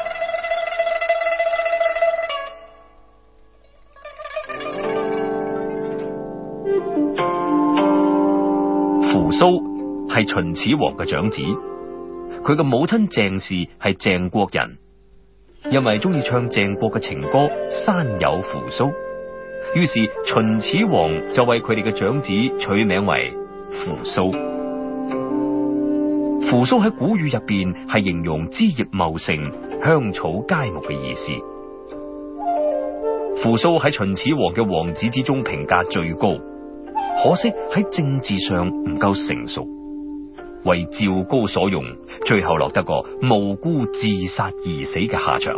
扶蘇係秦始皇嘅長子，佢嘅母親鄭氏係鄭國人。因為中意唱鄭國嘅情歌《山有扶蘇》，於是秦始皇就為佢哋嘅長子取名為扶蘇。扶蘇喺古語入邊係形容枝葉茂盛、香草佳木嘅意思。扶蘇喺秦始皇嘅王子之中評價最高，可惜喺政治上唔夠成熟，為趙高所用，最後落得個無辜自殺而死嘅下場。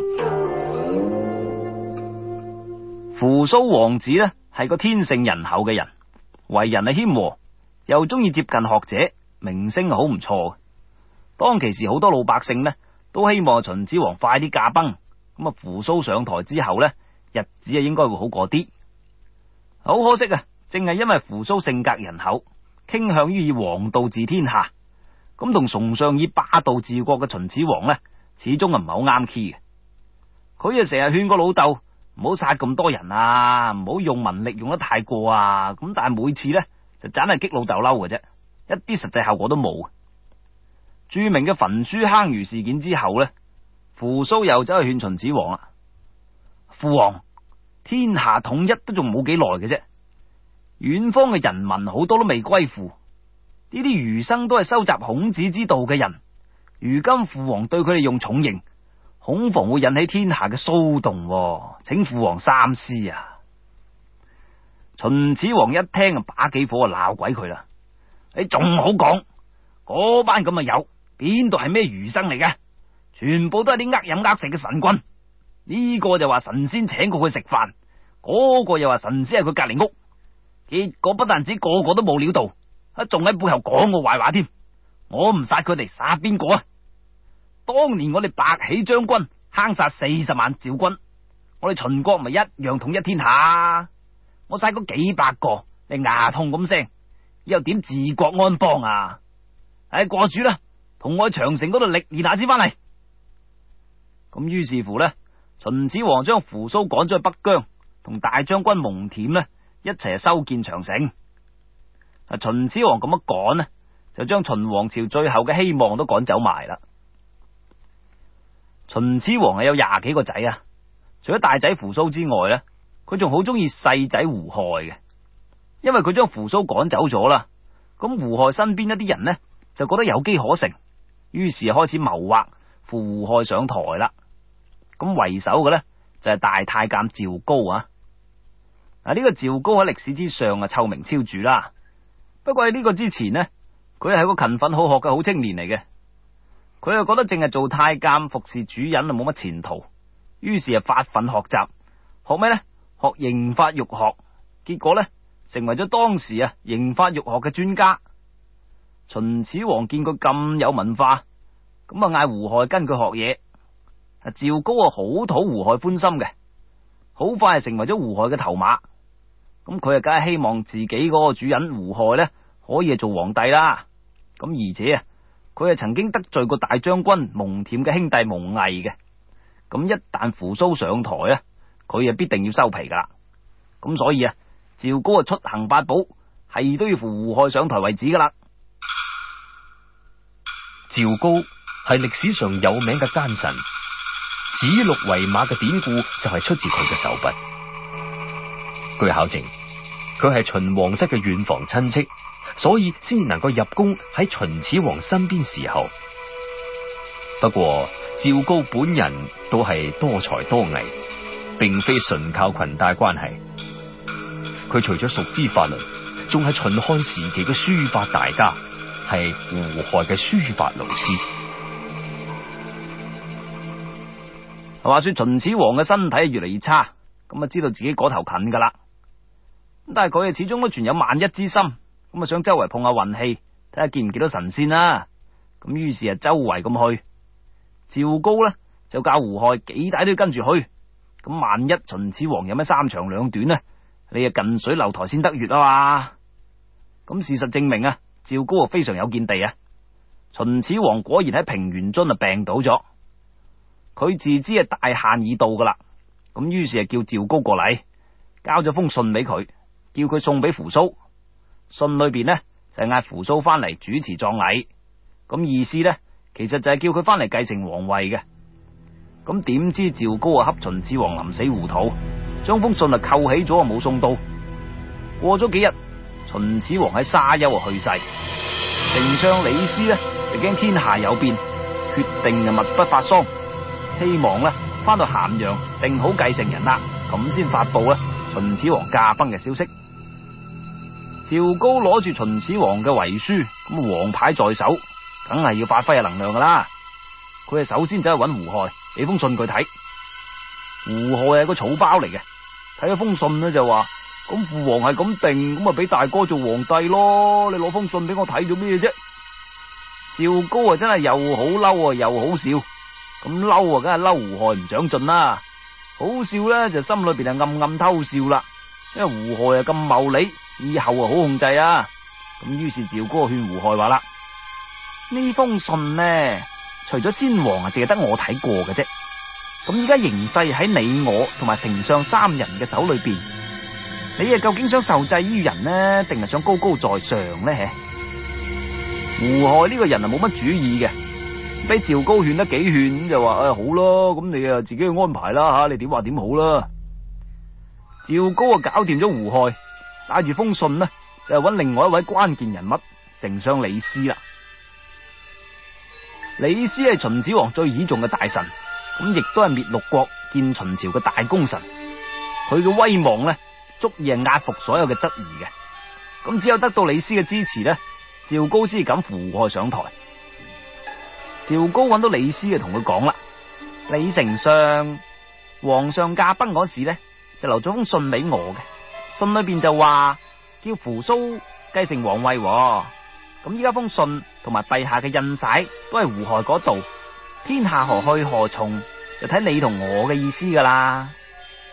扶蘇王子呢係個天性仁厚嘅人，為人係謙和，又中意接近學者，名聲好唔錯。當其時好多老百姓呢都希望秦始皇快啲駕崩，咁啊扶蘇上台之後呢，日子啊應該會好過啲。好可惜啊，正係因為扶蘇性格仁厚，傾向於以王道治天下，咁同崇尚以霸道治國嘅秦始皇呢，始終啊唔係好啱 key 嘅。佢啊成日勸個老豆唔好殺咁多人啊，唔好用民力用得太過啊。咁但係每次呢，就盞係激老豆嬲嘅啫，一啲實際效果都冇。著名嘅焚書坑儒事件之後呢，扶蘇又走去勸秦始皇啦：父皇，天下統一都仲冇幾耐嘅啫，遠方嘅人民好多都未歸附。呢啲儒生都係收集孔子之道嘅人，如今父皇對佢哋用重刑，恐防會引起天下嘅騷動，請父皇三思啊！秦始皇一聽啊，把幾火啊鬧鬼佢啦！你仲好講，嗰班咁嘅友邊度係咩儒生嚟嘅？全部都係啲呃飲呃食嘅神棍。呢個就話神仙請過佢食飯，嗰個又話神仙係佢隔籬屋，結果不但止個個都冇料到，仲喺背後講我壞話添。我唔殺佢哋，殺邊個啊？當年我哋白起將軍坑殺四十萬趙軍， 我哋秦國咪一樣統一天下。我殺嗰幾百個，你牙痛咁聲，又點治國安邦啊？唉，過主啦，同我喺長城嗰度歷練下先翻嚟。咁於是乎呢，秦始皇將扶蘇趕咗去北疆，同大將軍蒙恬呢一齊修建長城。啊，秦始皇咁樣趕呢，就將秦王朝最後嘅希望都趕走埋啦。秦始皇係有廿幾個仔啊，除咗大仔扶蘇之外呢，佢仲好中意細仔胡亥嘅，因為佢將扶蘇趕走咗啦。咁胡亥身邊一啲人呢，就覺得有機可乘，於是開始謀劃扶胡亥上台啦。咁為首嘅呢，就係大太監趙高啊。嗱，呢個趙高喺歷史之上啊臭名昭著啦。不過喺呢個之前呢，佢係個勤奮好學嘅好青年嚟嘅。佢又覺得淨係做太監服侍主人啊冇乜前途，於是啊發奮學習，學咩呢？學刑法獄學，結果呢，成為咗當時啊刑法獄學嘅專家。秦始皇見佢咁有文化，咁啊嗌胡亥跟佢學嘢。啊，趙高啊好討胡亥歡心嘅，好快成為咗胡亥嘅頭馬。咁佢啊梗係希望自己嗰個主人胡亥呢可以做皇帝啦。咁而且啊，佢係曾經得罪過大將軍蒙恬嘅兄弟蒙毅嘅。咁一旦扶蘇上台啊，佢啊必定要收皮噶啦。咁所以啊，趙高啊出行八寶，係都要扶胡亥上台為止噶啦。 趙高係歷史上有名嘅奸臣，指鹿為馬嘅典故就係出自佢嘅手筆。據考證，佢係秦皇室嘅遠房親戚，所以先能夠入宮喺秦始皇身邊侍候。不過趙高本人都係多才多藝，並非純靠裙帶關係。佢除咗熟知法律，仲係秦漢時期嘅書法大家，係胡亥嘅書法老師。 話說秦始皇嘅身體越嚟越差，咁啊知道自己嗰頭近噶啦。但係佢啊始終都存有萬一之心，咁啊想周圍碰下運氣，睇下見唔見到神仙啦。咁於是啊周圍咁去。趙高呢，就教胡亥幾大都要跟住去。咁萬一秦始皇有咩三長兩短呢，你啊近水樓台先得月啊嘛。咁事實證明啊，趙高啊非常有見地啊。秦始皇果然喺平原津啊病倒咗，佢自知係大限已到噶啦。咁於是啊叫趙高過嚟，交咗封信俾佢，叫佢送俾扶蘇。信裏邊呢，就係嗌扶蘇翻嚟主持葬禮。咁意思呢，其實就係叫佢翻嚟繼承皇位嘅。咁點知趙高啊恰秦始皇臨死糊塗，將封信啊扣起咗啊冇送到。過咗幾日，秦始皇喺沙丘啊去世。丞相李斯呢，就驚天下有變，決定啊密不發喪，希望呢翻到咸陽定好繼承人啦，咁先發布呢秦始皇駕崩嘅消息。趙高攞住秦始皇嘅遺書，咁王牌在手，梗係要發揮下能量噶啦。佢係首先走去揾胡亥，俾封信佢睇。胡亥係個草包嚟嘅，睇咗封信呢就話：咁父皇係咁定，咁咪俾大哥做皇帝咯。你攞封信俾我睇咗咩啫？趙高啊真係又好嬲啊，又好笑。咁嬲啊，梗係嬲胡亥唔長進啦。好笑咧，就心裏邊係暗暗偷笑啦。因為胡亥啊咁茂利，以後啊好控制啊。咁於是趙高勸胡亥話啦：呢封信呢，除咗先王啊，淨係得我睇過嘅啫。咁而家形勢喺你我同埋丞相三人嘅手裏邊，你啊究竟想受制於人呢，定係想高高在上呢？胡亥呢個人啊冇乜主意嘅，俾趙高勸得幾勸，就話：誒、哎、好咯，咁你啊自己去安排啦吓，你點話點好啦。趙高啊搞掂咗胡亥，帶住封信呢，就揾另外一位關鍵人物丞相李斯啦。李斯係秦始皇最倚重嘅大臣，咁亦都係滅六國、建秦朝嘅大功臣。佢嘅威望呢，足以係壓服所有嘅質疑嘅。咁只有得到李斯嘅支持呢，趙高先敢扶胡亥上台。趙高揾到李斯啊，同佢講啦：李丞相，皇上駕崩嗰時呢，就留咗封信俾我嘅。信裏邊就話叫扶蘇繼承皇位。咁依家封信同埋陛下嘅印璽都係胡亥嗰度，天下何去何從，就睇你同我嘅意思噶啦。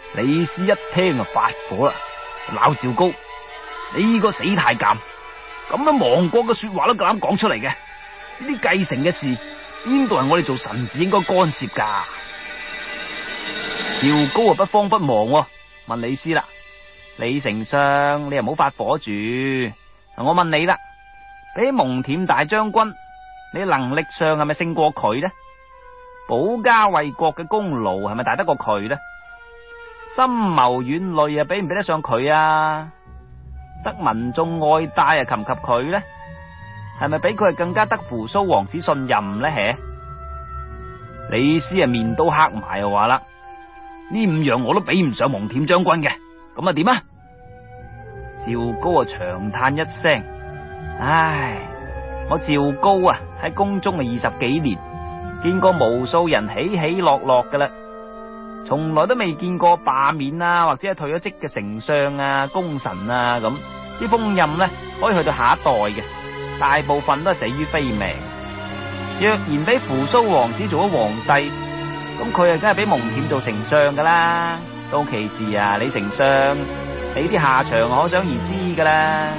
李斯一聽就發火啦，鬧趙高：你呢個死太監，咁樣亡國嘅說話都夠膽講出嚟嘅？呢啲繼承嘅事，邊度係我哋做臣子應該干涉噶？趙高啊不慌不忙問李斯啦：李丞相，你又唔好發火住，我問你啦，比蒙恬大將軍，你能力上係咪勝過佢呢？保家衛國嘅功勞係咪大得過佢呢？深謀遠慮啊，比唔比得上佢啊？得民眾愛戴啊，及唔及佢呢？係咪比佢更加得扶蘇王子信任呢？嘿，李斯啊面都黑埋，話啦：呢五樣我都比唔上蒙恬將軍嘅，咁啊點啊？趙高啊長嘆一聲：唉，我趙高啊喺宮中啊二十幾年，見過無數人起起落落噶啦，從來都未見過罷免啊，或者係退咗職嘅丞相啊、功臣啊咁，啲封任呢可以去到下一代嘅，大部分都係死於非命。若然俾扶蘇王子做咗皇帝，咁佢啊梗係俾蒙恬做丞相噶啦。到其時啊，李丞相，你啲下場可想而知噶啦。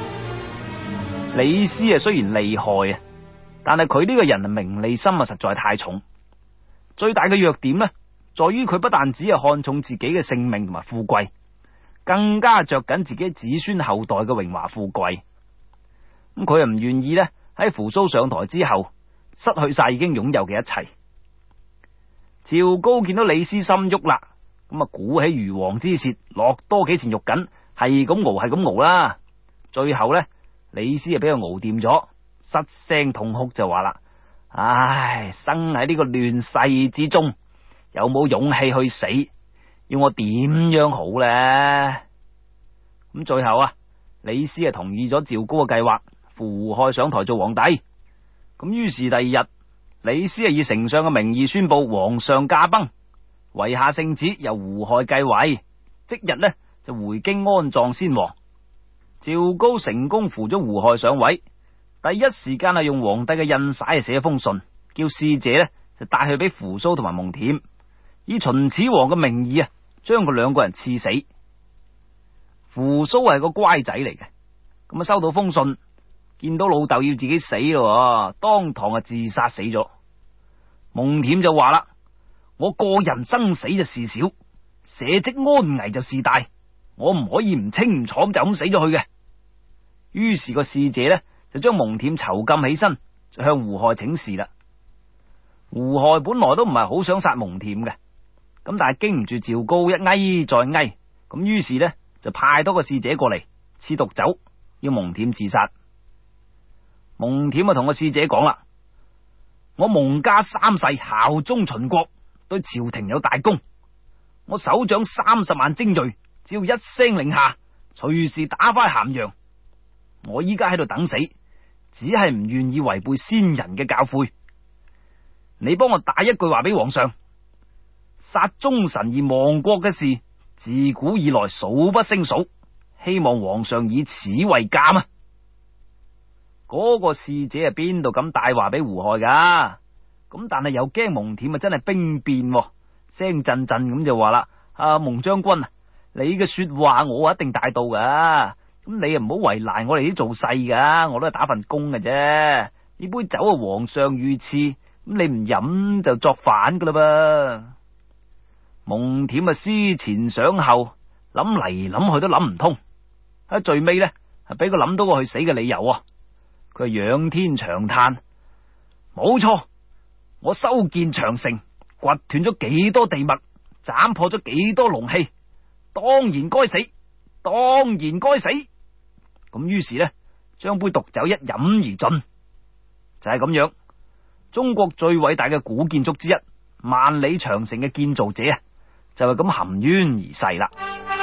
李斯啊雖然厲害啊，但係佢呢個人啊名利心啊實在太重。最大嘅弱點呢，在於佢不但只係看重自己嘅性命同埋富貴，更加着緊自己子孫後代嘅榮華富貴。咁佢又唔願意呢喺扶蘇上台之後失去晒已經擁有嘅一切。趙高見到李斯心喐啦，咁啊鼓起如簧之舌，落多幾錢肉緊，係咁熬係咁熬啦。最後呢，李斯啊俾佢熬掂咗，失聲痛哭就話啦：唉，生喺呢個亂世之中，有冇勇氣去死？要我點樣好呢？咁最後啊，李斯啊同意咗趙高嘅計劃，胡亥上台做皇帝。咁於是第二日，李斯啊以丞相嘅名義宣布皇上駕崩，遺下聖旨由胡亥繼位，即日呢就回京安葬先王。趙高成功扶咗胡亥上位，第一時間係用皇帝嘅印璽寫一封信，叫使者呢就帶去俾扶蘇同埋蒙恬，以秦始皇嘅名義啊將佢兩個人賜死。扶蘇係個乖仔嚟嘅，咁啊收到封信，見到老豆要自己死咯，當堂啊自殺死咗。蒙恬就話啦：我個人生死就事小，社稷安危就事大，我唔可以唔清唔楚就咁死咗去嘅。於是個使者呢就將蒙恬囚禁起身，就向胡亥請示啦。胡亥本來都唔係好想殺蒙恬嘅，咁但係經唔住趙高一翳再翳，咁於是呢就派多個使者過嚟賜毒酒，要蒙恬自殺。蒙恬啊同個使者講啦：我蒙家三世效忠秦國，對朝廷有大功，我手掌三十萬精銳，只要一聲令下，隨時打返咸陽。我依家喺度等死，只係唔願意違背先人嘅教誨。你幫我打一句話俾皇上：殺忠臣而亡國嘅事，自古以來數不勝數，希望皇上以此為鑒啊！嗰個使者啊邊度敢帶話俾胡亥噶？咁但係又驚蒙恬啊真係兵變，聲震震咁就話啦：啊蒙將軍啊，你嘅說話我一定帶到噶，咁你啊唔好為難我哋啲做細噶，我都係打份工嘅啫。呢杯酒啊皇上御賜，咁你唔飲就作反噶啦噃。蒙恬啊思前想後，諗嚟諗去都諗唔通，喺最尾呢，係俾佢諗到個去死嘅理由啊！佢仰天長嘆：冇錯，我修建長城，掘斷咗幾多地脈，斬破咗幾多龍氣，當然該死，當然該死。咁於是呢，將杯毒酒一飲而盡。就係咁樣，中國最偉大嘅古建築之一萬里長城嘅建造者啊，就係咁含冤而逝啦。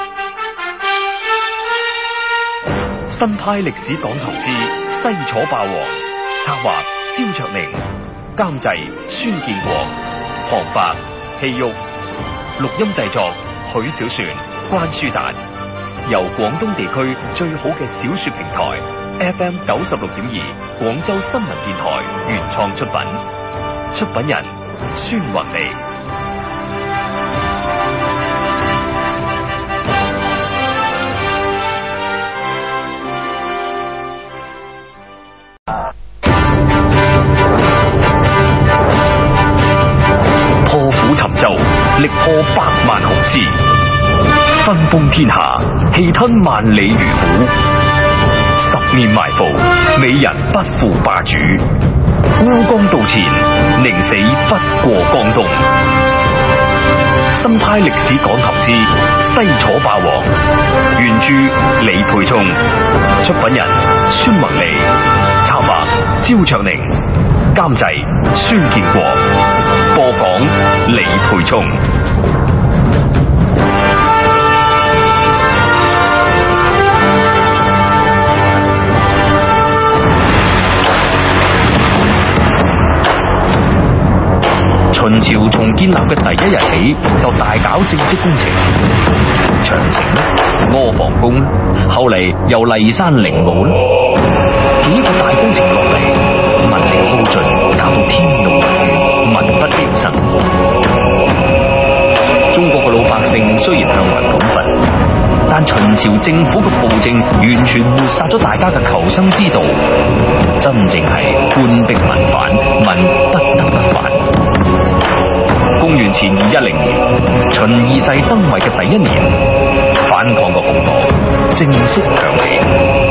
新派歷史講堂之西楚霸王，策劃焦卓寧，監製孫建國，旁白希玉，錄音製作許小璇、關書達，由廣東地區最好嘅小說平台 F M 九十六點二廣州新聞電台原創出品，出品人孫雲利。 天下，氣吞萬里如虎。十面埋伏，美人不負霸主。烏江道前，寧死不過江東。新派歷史講堂之西楚霸王，原著李培聰，出品人孫宏利，策劃焦卓寧，監製孫建國，播講李培聰。秦朝從建立嘅第一日起就大搞政績工程，長城呢、阿房宮呢，後嚟又驪山陵墓呢，幾個大工程落嚟，民力耗盡，搞到天怒人怨，民不聊生。中國嘅老百姓雖然向來感憤，但秦朝政府嘅暴政完全抹殺咗大家嘅求生之道，真正係官逼民反，民不得不反。公元前二一零年，秦二世登位嘅第一年，反抗嘅紅火正式響起。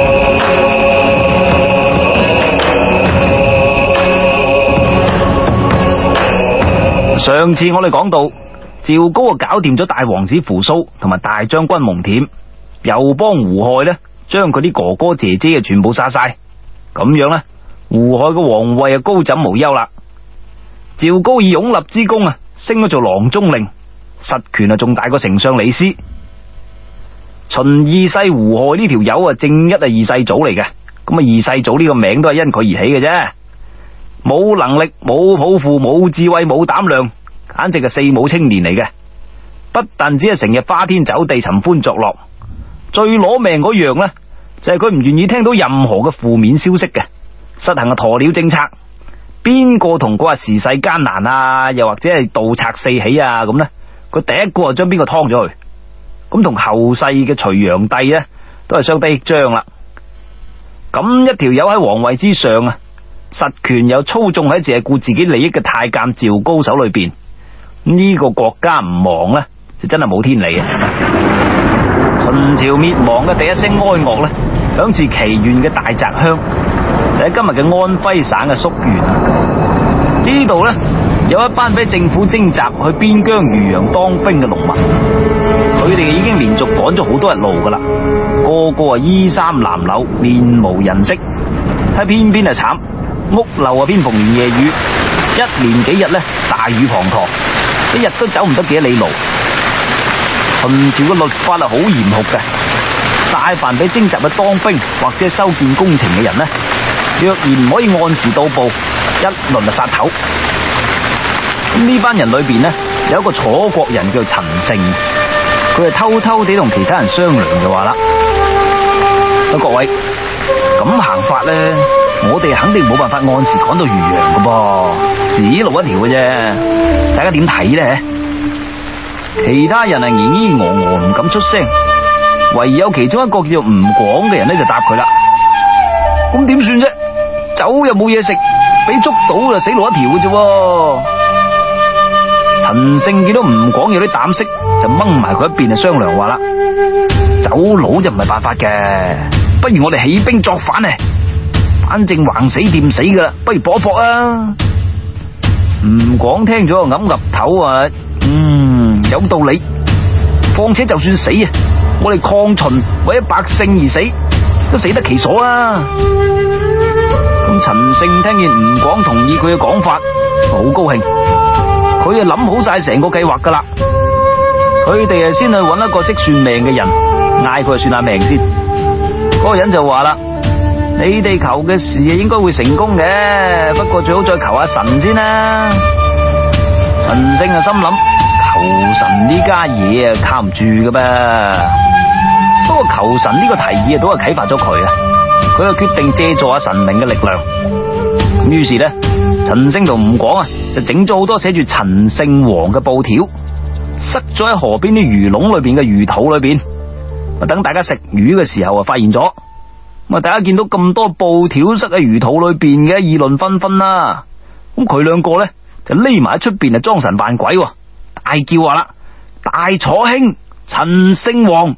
上次我哋講到，趙高啊搞掂咗大王子扶蘇同埋大將軍蒙恬，又幫胡亥呢將佢啲哥哥姐姐啊全部殺晒，咁樣呢，胡亥嘅皇位啊高枕無憂啦。趙高以擁立之功啊，升咗做郎中令，實權啊仲大過丞相李斯。秦二世胡亥呢條友啊，正一係二世祖嚟嘅，咁啊二世祖呢個名都係因佢而起嘅啫。冇能力、冇抱負、冇智慧、冇膽量，簡直係四無青年嚟嘅。不但只係成日花天酒地、尋歡作樂，最攞命嗰樣呢，就係佢唔願意聽到任何嘅負面消息嘅，實行嘅鴕鳥政策。邊個同佢話時勢艱難啊，又或者係盜賊四起啊咁呢，佢第一個就將邊個劏咗去。咁同後世嘅隋煬帝呢，都係相得益彰啦。咁一條友喺皇位之上啊，實權又操縱喺淨係顧自己利益嘅太監趙高手裏邊，呢、這個國家唔亡呢，就真係冇天理啊！秦朝滅亡嘅第一聲哀樂呢，響自祁縣嘅大澤鄉，就喺今日嘅安徽省嘅宿縣。呢度呢，有一班俾政府徵集去邊疆漁陽當兵嘅農民，佢哋已經連續趕咗好多日路噶啦，個個啊衣衫襤褸，面無人色，睇偏偏係慘，屋漏啊偏逢連夜雨，一連幾日呢，大雨滂沱，一日都走唔得幾多里路。秦朝嘅律法係好嚴酷嘅，大凡俾徵集去當兵或者修建工程嘅人呢，若然唔可以按時到埗，一輪就殺頭。咁呢班人裏邊呢，有一個楚國人叫陳勝，佢係偷偷地同其他人商量嘅話啦，咁各位咁行法呢，我哋肯定冇辦法按時趕到漁陽噶噃，死路一條嘅啫。大家點睇呢？其他人係咿咿俄俄唔敢出聲，唯有其中一個叫做吳廣嘅人呢，就答佢啦。咁點算啫？走又冇嘢食，俾捉到就死路一條嘅啫。陳勝見到吳廣有啲膽識，就掹埋佢一邊就商量話啦：走佬就唔係辦法嘅，不如我哋起兵作反啊！反正橫死掂死噶啦，不如搏一搏啊！吳廣聽咗就岌岌頭啊，嗯，有道理。況且就算死啊，我哋抗秦為咗百姓而死，都死得其所啊！咁陳勝聽見吳廣同意佢嘅講法，好高興。佢就諗好晒成個計劃噶啦。佢哋啊先去揾一個識算命嘅人，嗌佢算下命先。嗰、那個人就話啦：你哋求嘅事啊應該會成功嘅，不過最好再求下神先啦。陳勝啊心諗，求神呢家嘢啊靠唔住㗎噃。不過求神呢個提議啊都係啟發咗佢啊，佢就決定借助下神明嘅力量。咁於是呢，陳勝同吳廣啊就整咗好多寫住陳勝王嘅布條，塞咗喺河邊啲魚籠裏邊嘅魚肚裏邊。等大家食魚嘅時候啊發現咗，咁啊大家見到咁多布條塞喺魚肚裏邊嘅，議論紛紛啦。咁佢兩個呢，就匿埋喺出邊啊裝神扮鬼，大叫話啦：大楚興陳勝王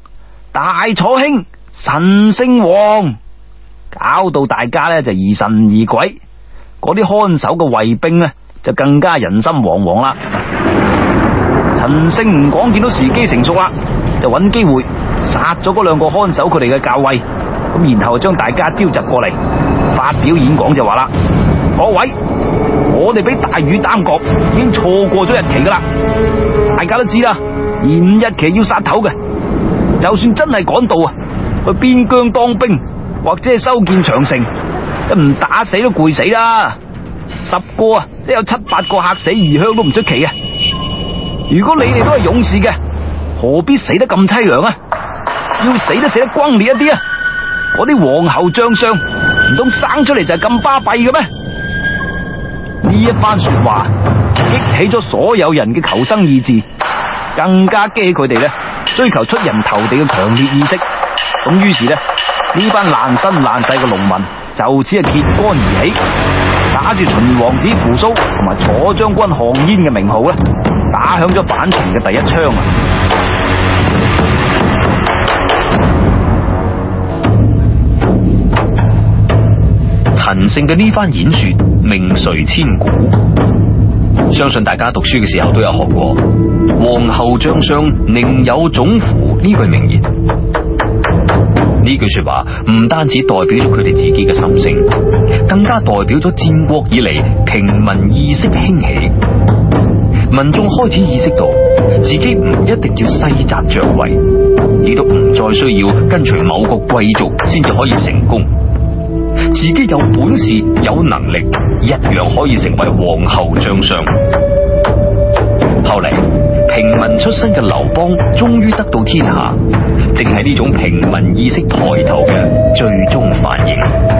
大楚興，神聖王，搞到大家呢就疑神疑鬼，嗰啲看守嘅衛兵呢就更加人心惶惶啦。陳勝吳廣見到時機成熟啦，就揾機會殺咗嗰兩個看守佢哋嘅校尉，咁然後將大家召集過嚟發表演講，就話啦：各位，我哋俾大雨擔角已經錯過咗日期噶啦，大家都知啦，延誤日期要殺頭嘅，就算真係趕到啊，去邊疆當兵或者係修建長城，就唔打死都攰死啦，十個啊，即係有七八個嚇死異鄉都唔出奇啊！如果你哋都係勇士嘅，何必死得咁淒涼啊？要死都死得轟烈一啲啊！嗰啲皇后將相唔通生出嚟就係咁巴閉嘅咩？呢一番說話激起咗所有人嘅求生意志，更加激起佢哋咧追求出人頭地嘅強烈意識。咁於是咧，呢班爛身爛世嘅農民就此係揭竿而起，打住秦王子扶蘇同埋楚將軍項燕嘅名號咧，打響咗反秦嘅第一槍啊！ 陳勝嘅呢番演說名垂千古，相信大家讀書嘅時候都有學過皇后將相寧有種乎呢句名言。呢句說話唔單止代表咗佢哋自己嘅心聲，更加代表咗戰國以嚟平民意識興起，民眾開始意識到自己唔一定要世襲爵位，亦都唔再需要跟隨某個貴族先至可以成功，自己有本事有能力一樣可以成為皇后將相。後嚟平民出身嘅劉邦終於得到天下，正係呢種平民意識抬頭嘅最終反應。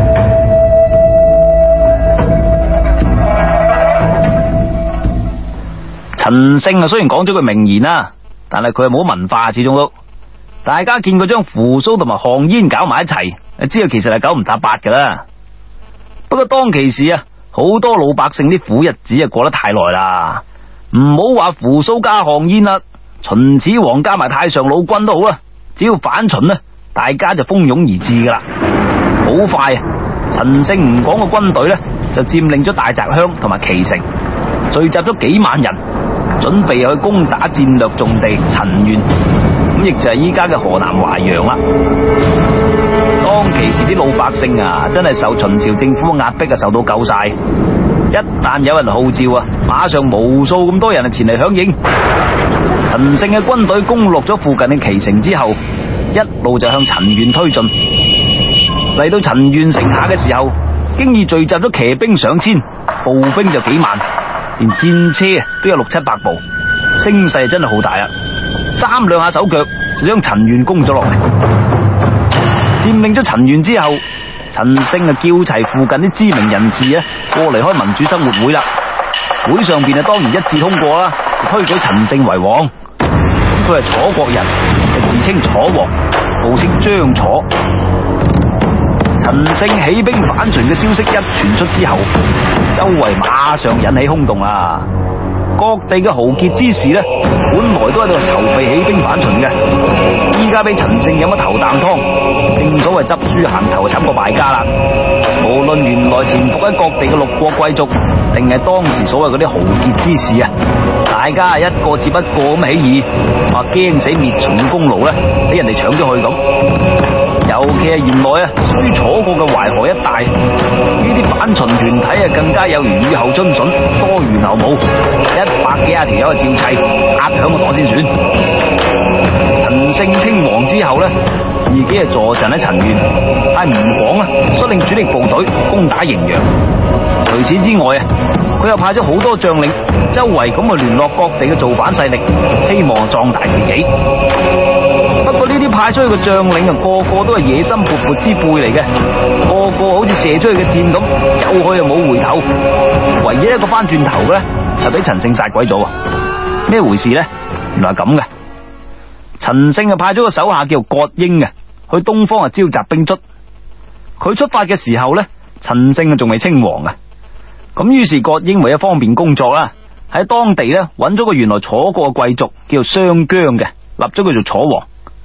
陳勝啊，雖然講咗句名言啦，但係佢係冇文化，始終都大家見佢將扶蘇同埋項燕搞埋一齊，知道其實係九唔搭八噶啦。不過當其時啊，好多老百姓啲苦日子啊過得太耐啦，唔好話扶蘇加項燕啦，秦始皇加埋太上老君都好啦，只要反秦呢，大家就蜂擁而至噶啦。好快啊，陳勝吳廣嘅軍隊呢，就佔領咗大澤鄉同埋岐城，聚集咗幾萬人，準備去攻打戰略重地陳縣，咁亦就係依家嘅河南淮陽啦。當其時啲老百姓啊，真係受秦朝政府嘅壓迫啊，受到夠晒。一旦有人號召啊，馬上無數咁多人啊前嚟響應。陳勝嘅軍隊攻落咗附近嘅岐城之後，一路就向陳縣推進。嚟到陳縣城下嘅時候，經已聚集咗騎兵上千，步兵就幾萬，連戰車啊都有六七百部，聲勢真係好大啊！三兩下手腳就將陳縣攻咗落嚟。佔領咗陳縣之後，陳勝啊叫齊附近啲知名人士啊過嚟開民主生活會啦。會上邊啊當然一致通過啦，推舉陳勝為王。咁佢係楚國人，自稱楚王，號稱張楚。陳勝起兵反秦嘅消息一傳出之後，周圍馬上引起轟動啦。各地嘅豪傑之士呢，本來都喺度籌備起兵反秦嘅，依家俾陳勝飲咗頭啖湯，正所謂執輸行頭慘過敗家啦。無論原來潛伏喺各地嘅六國貴族，定係當時所謂嗰啲豪傑之士啊，大家一個接一個咁起義，話驚死滅秦嘅功勞呢，俾人哋搶咗去咁。尤其係原來啊，屬於楚國嘅淮河一帶，呢啲反秦團體啊，更加有如雨後春筍，多如牛毛，一百幾廿條友嘅照砌，壓響個朵先算。陳勝稱王之後呢，自己啊坐鎮喺陳縣，派吳廣啊率領主力部隊攻打滎陽。除此之外啊，佢又派咗好多將領周圍咁去聯絡各地嘅造反勢力，希望壯大自己。不過呢啲派出去嘅將領啊，個個都係野心勃勃之輩嚟嘅，個個好似射出去嘅箭咁，有去又冇回頭。唯一一個翻轉頭嘅咧，係俾陳勝殺鬼咗。咩回事呢？原來係咁嘅。陳勝啊派咗個手下叫葛英嘅，去東方啊召集兵卒。佢出發嘅時候呢，陳勝啊仲未稱王啊。咁於是葛英為咗方便工作啦，喺當地呢揾咗個原來楚國嘅貴族叫商姜嘅，立咗佢做楚王，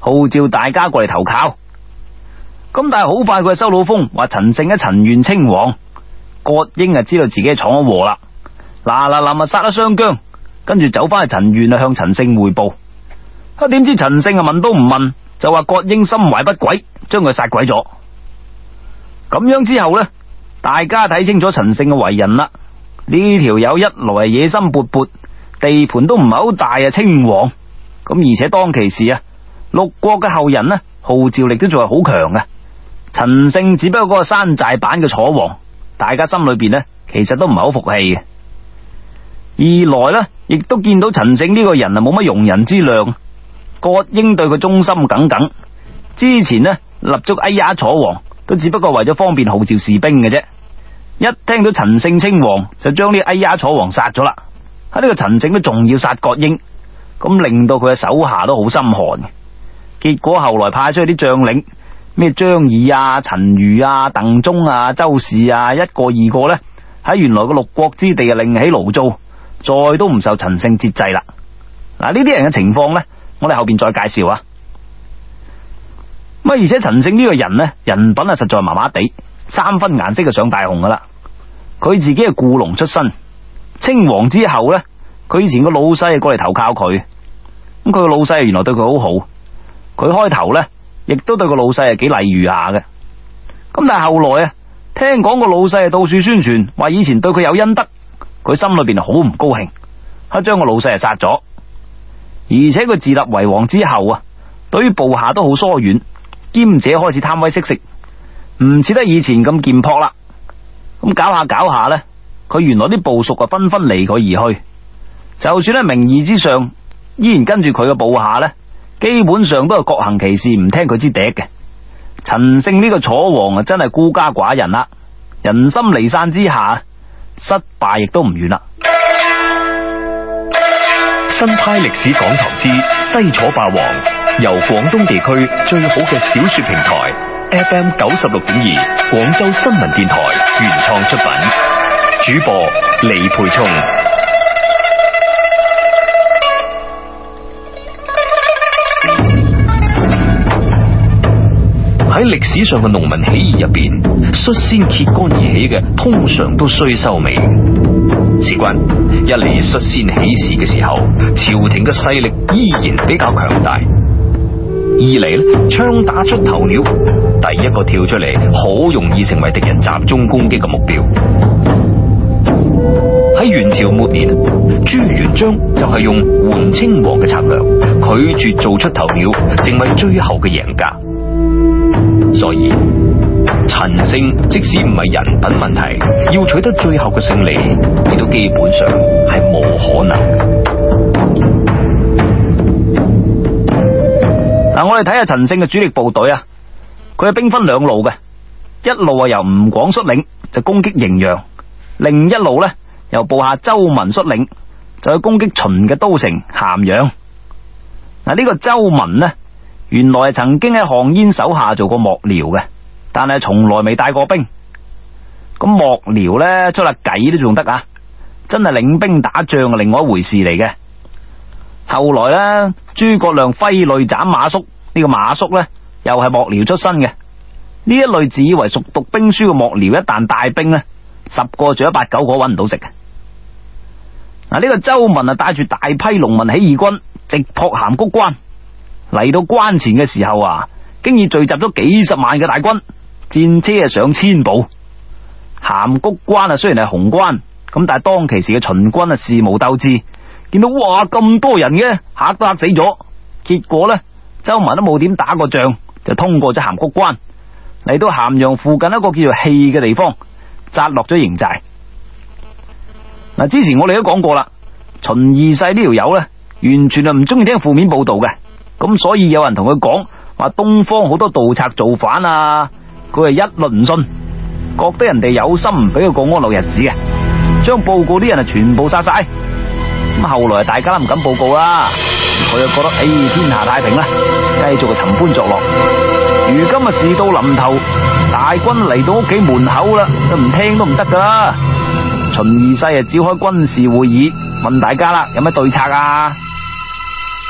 號召大家過嚟投靠。咁但係好快佢就收到風，話陳勝喺陳縣稱王。葛英啊知道自己闖咗禍啦，嗱嗱臨啊殺咗雙姜，跟住走翻去陳縣啊向陳勝匯報。啊點知陳勝啊問都唔問，就話葛英心懷不軌，將佢殺鬼咗。咁樣之後呢，大家睇清楚陳勝嘅為人啦。呢條友一來係野心勃勃，地盤都唔係好大啊，稱王。咁而且當其時啊，六國嘅後人呢，號召力都仲係好強嘅。陳勝只不過嗰個山寨版嘅楚王，大家心裏邊呢，其實都唔係好服氣嘅。二來呢，亦都見到陳勝呢個人啊冇乜容人之量，葛英對佢忠心耿耿。之前呢，立足哎呀楚王，都只不過為咗方便號召士兵嘅啫。一聽到陳勝稱王，就將呢哎呀楚王殺咗啦。喺呢個陳勝都仲要殺葛英，咁令到佢嘅手下都好心寒。結果後來派出去啲將領，咩張儀啊、陳馀啊、鄧忠啊、周氏啊，一個二個呢，喺原來嘅六國之地啊另起爐灶，再都唔受陳勝節制啦。嗱，呢啲人嘅情況呢，我哋後邊再介紹啊。咁而且陳勝呢個人呢，人品啊實在麻麻地，三分顏色就上大紅噶啦。佢自己係僱農出身，稱王之後呢，佢以前個老細係過嚟投靠佢，咁佢個老細原來對佢好好，佢開頭呢，亦都對個老細係幾禮遇下嘅。咁但係後來啊，聽講個老細係到處宣傳，話以前對佢有恩德，佢心裏邊好唔高興，佢將個老細係殺咗。而且佢自立為王之後啊，對於部下都好疏遠，兼且開始貪威識食，唔似得以前咁儉樸啦。咁搞下搞下呢，佢原來啲部屬啊紛紛離佢而去，就算喺名義之上依然跟住佢嘅部下呢，基本上都係各行其事，唔聽佢支笛嘅。陳勝呢個楚王啊，真係孤家寡人啦，人心離散之下，失敗亦都唔遠啦。 新派歷史講堂之西楚霸王，由廣東地區最好嘅小說平台 F M 九十六點二廣州新聞電台原創出品，主播李培聰。喺歷史上嘅農民起義入邊，率先揭竿而起嘅通常都衰收尾。事關一嚟率先起事嘅時候，朝廷嘅勢力依然比較強大；二嚟咧，槍打出頭鳥，第一個跳出嚟，好容易成為敵人集中攻擊嘅目標。喺元朝末年，朱元璋就係用緩稱王嘅策略，拒絕做出頭鳥，成為最後嘅贏家。所以陳勝即使唔係人品問題，要取得最後嘅勝利，亦都基本上係冇可能嘅。 嗱，我哋睇下陳勝嘅主力部隊啊，佢係兵分兩路嘅，一路啊由吳廣率領就攻擊滎陽，另一路呢由部下周文率領就去攻擊秦嘅都城咸陽。嗱，呢個周文呢，原來係曾經喺項燕手下做過幕僚嘅，但係從來未帶過兵。咁幕僚呢，出下計都仲得啊，真係領兵打仗係另外一回事嚟嘅。後來呢，諸葛亮揮淚斬馬謖，呢個馬謖呢，又係幕僚出身嘅。呢一類自以為熟讀兵書嘅幕僚，一旦帶兵呢，十個仲有八九個揾唔到食嘅。嗱，呢個周文啊帶住大批農民起義軍直撲函谷關。嚟到關前嘅時候啊，經已聚集咗幾十萬嘅大軍，戰車啊上千部。函谷關啊雖然係紅關，咁但係當其時嘅秦軍啊事無鬥志，見到哇咁多人嘅，嚇都嚇死咗。結果呢，周文都冇點打過仗，就通過咗函谷關，嚟到咸陽附近一個叫做戲嘅地方，紮落咗營寨。嗱，之前我哋都講過啦，秦二世呢條友呢，完全係唔中意聽負面報道嘅。咁所以有人同佢講話東方好多盜賊造反啊，佢係一律唔信，覺得人哋有心唔俾佢過安樂日子嘅，將報告啲人啊全部殺晒。咁後來大家都唔敢報告啦，佢就覺得誒、哎、天下太平啦，繼續尋歡作樂。如今啊事到臨頭，大軍嚟到屋企門口啦，都唔聽都唔得噶啦。秦二世啊召開軍事會議，問大家啦，有咩對策啊？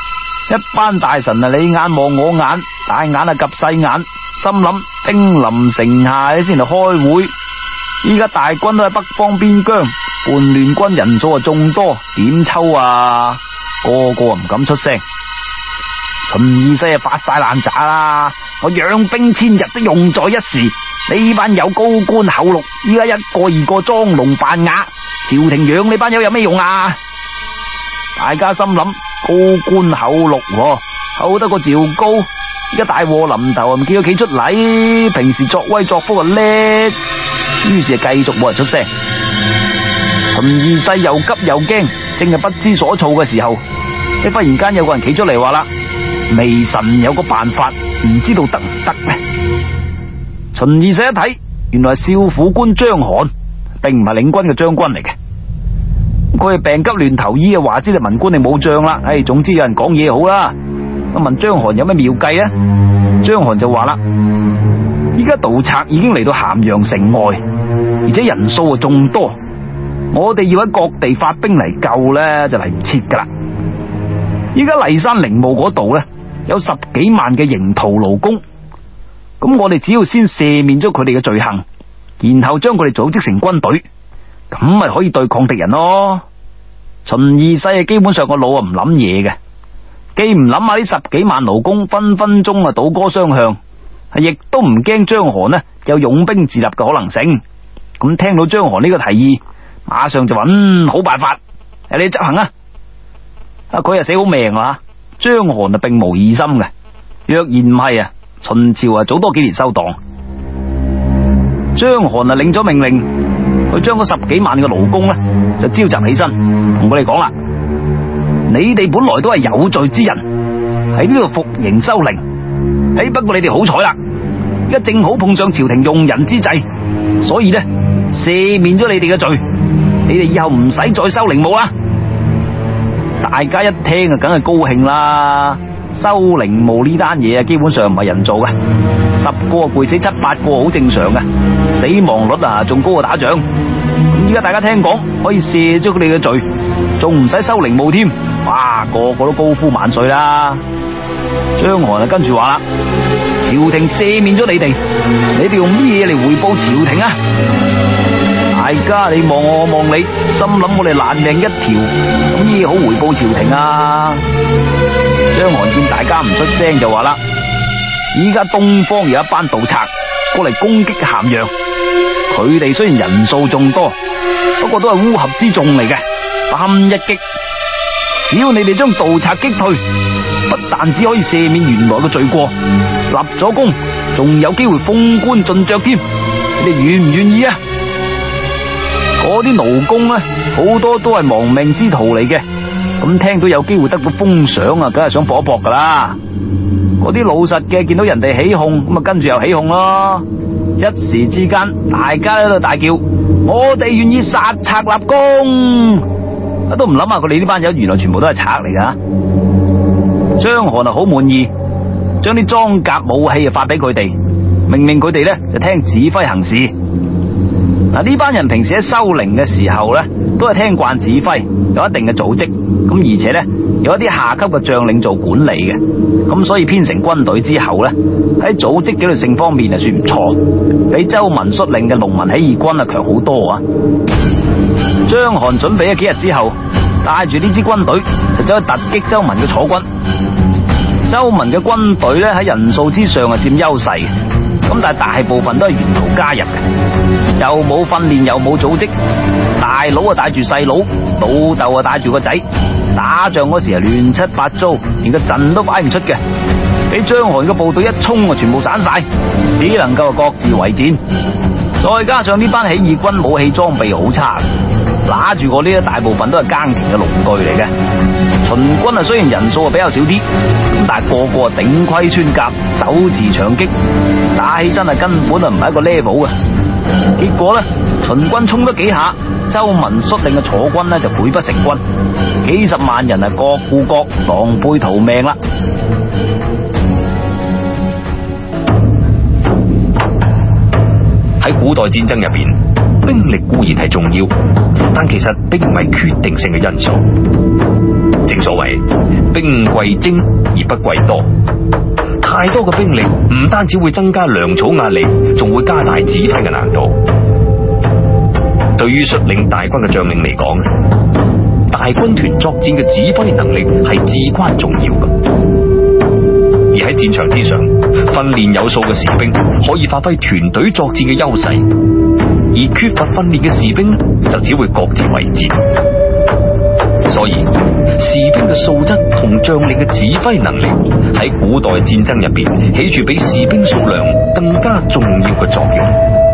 一班大臣啊，你眼望我眼，大眼啊及細眼，心諗兵臨城下先嚟開會。依家大軍都喺北方邊疆，叛亂軍人數啊眾多，點抽啊？個個唔敢出聲。秦二世啊發晒爛渣啦！我養兵千日都用在一時，呢班有高官厚祿，依家一個二個裝聾扮啞，朝廷養你班友有咩用啊？大家心諗高官厚祿，厚得過趙高，依家大禍臨頭，唔叫佢企出嚟，平時作威作福啊叻，於是啊繼續冇人出聲。秦二世又急又驚，正係不知所措嘅時候，你忽然間有個人企出嚟話啦：微臣有個辦法，唔知道得唔得呢？秦二世一睇，原來係少府官張韓，並唔係領軍嘅將軍嚟嘅。佢係病急亂投醫啊，話知你文官你冇將啦。唉，總之有人講嘢好啦。我問張韓有咩妙計啊？張韓就話啦：依家盜賊已經嚟到咸陽城外，而且人數啊眾多，我哋要喺各地發兵嚟救呢，就嚟唔切噶啦。依家驪山陵墓嗰度呢，有十幾萬嘅營徒勞工，咁我哋只要先赦免咗佢哋嘅罪行，然後將佢哋組織成軍隊，咁咪可以對抗敵人咯。秦二世啊，基本上個腦啊唔諗嘢嘅，既唔諗下呢十幾萬勞工分分鐘啊倒戈相向，亦都唔驚張韓呢有擁兵自立嘅可能性。咁聽到張韓呢個提議，馬上就話：嗯，好辦法，你執行啊！啊，佢啊死好命啊！張韓啊並無異心嘅，若然唔係啊，秦朝啊早多幾年收檔。張韓啊領咗命令，佢將嗰十幾萬嘅勞工呢就召集起身，同佢哋講啦：你哋本來都係有罪之人，喺呢度服刑收靈。誒，不過你哋好彩啦，而家正好碰上朝廷用人之際，所以呢赦免咗你哋嘅罪，你哋以後唔使再收陵墓啦。大家一聽啊，梗係高興啦！收陵墓呢單嘢啊，基本上唔係人做嘅，十個攰死七八個好正常嘅，死亡率啊仲高過打仗。咁依家大家聽講可以赦咗佢哋嘅罪，仲唔使收陵墓添，哇，個個都高呼萬歲啦！張韓啊跟住話啦：朝廷赦免咗你哋，你哋用咩嘢嚟回報朝廷啊？大家你望我，我望你，心諗我哋爛命一條，咁咩好回報朝廷啊？張韓見大家唔出聲，就話啦：依家東方有一班盜賊過嚟攻擊咸陽，佢哋雖然人數眾多，不過都係烏合之眾嚟嘅，不堪一擊。只要你哋將盜賊擊退，不但只可以赦免原來嘅罪過，立咗功，仲有機會封官進爵添。你哋願唔願意啊？嗰啲勞工呢，好多都係亡命之徒嚟嘅，咁聽到有機會得到封賞啊，梗係想搏一搏噶啦。嗰啲老實嘅見到人哋起哄，咁啊跟住又起哄咯。一時之間，大家喺度大叫：我哋願意殺賊立功！都唔諗下佢哋呢班友原來全部都係賊嚟噶。張韓啊好滿意，將啲裝甲武器啊發俾佢哋，命令佢哋呢就聽指揮行事。嗱，呢班人平時喺收陵嘅時候呢，都係聽慣指揮，有一定嘅組織，咁而且呢，有一啲下級嘅將領做管理嘅，咁所以編成軍隊之後呢，喺組織紀律性方面啊算唔錯，比周文率領嘅農民起義軍啊強好多啊！張韓準備咗幾日之後，帶住呢支軍隊就走去突擊周文嘅楚軍。周文嘅軍隊呢，喺人數之上係佔優勢，咁但係大部分都係沿途加入嘅，又冇訓練又冇組織，大佬啊帶住細佬，老豆啊帶住個仔，打仗嗰時啊亂七八糟，連個陣都擺唔出嘅，俾張韓嘅部隊一衝啊全部散晒，只能夠各自為戰。再加上呢班起義軍武器裝備好差，拿住嗰啲大部分都係耕田嘅農具嚟嘅。秦軍啊雖然人數啊比較少啲，咁但係個個啊頂盔穿甲，手持長戟，打起身啊根本啊唔係一個 level 嘅。結果呢，秦軍衝咗幾下，周文率領嘅楚軍呢就潰不成軍，幾十萬人啊各顧各，狼狽逃命啦。 喺古代戰爭入邊，兵力固然係重要，但其實並唔係決定性嘅因素。 正所謂兵貴精而不貴多，太多嘅兵力唔單止會增加糧草壓力，仲會加大指揮嘅難度。對於率領大軍嘅將領嚟講，大軍團作戰嘅指揮能力係至關重要嘅。而喺戰場之上，訓練有素嘅士兵可以發揮團隊作戰嘅優勢，而缺乏訓練嘅士兵就只會各自為戰。所以，士兵嘅素質同將領嘅指揮能力喺古代戰爭入邊起住比士兵數量更加重要嘅作用。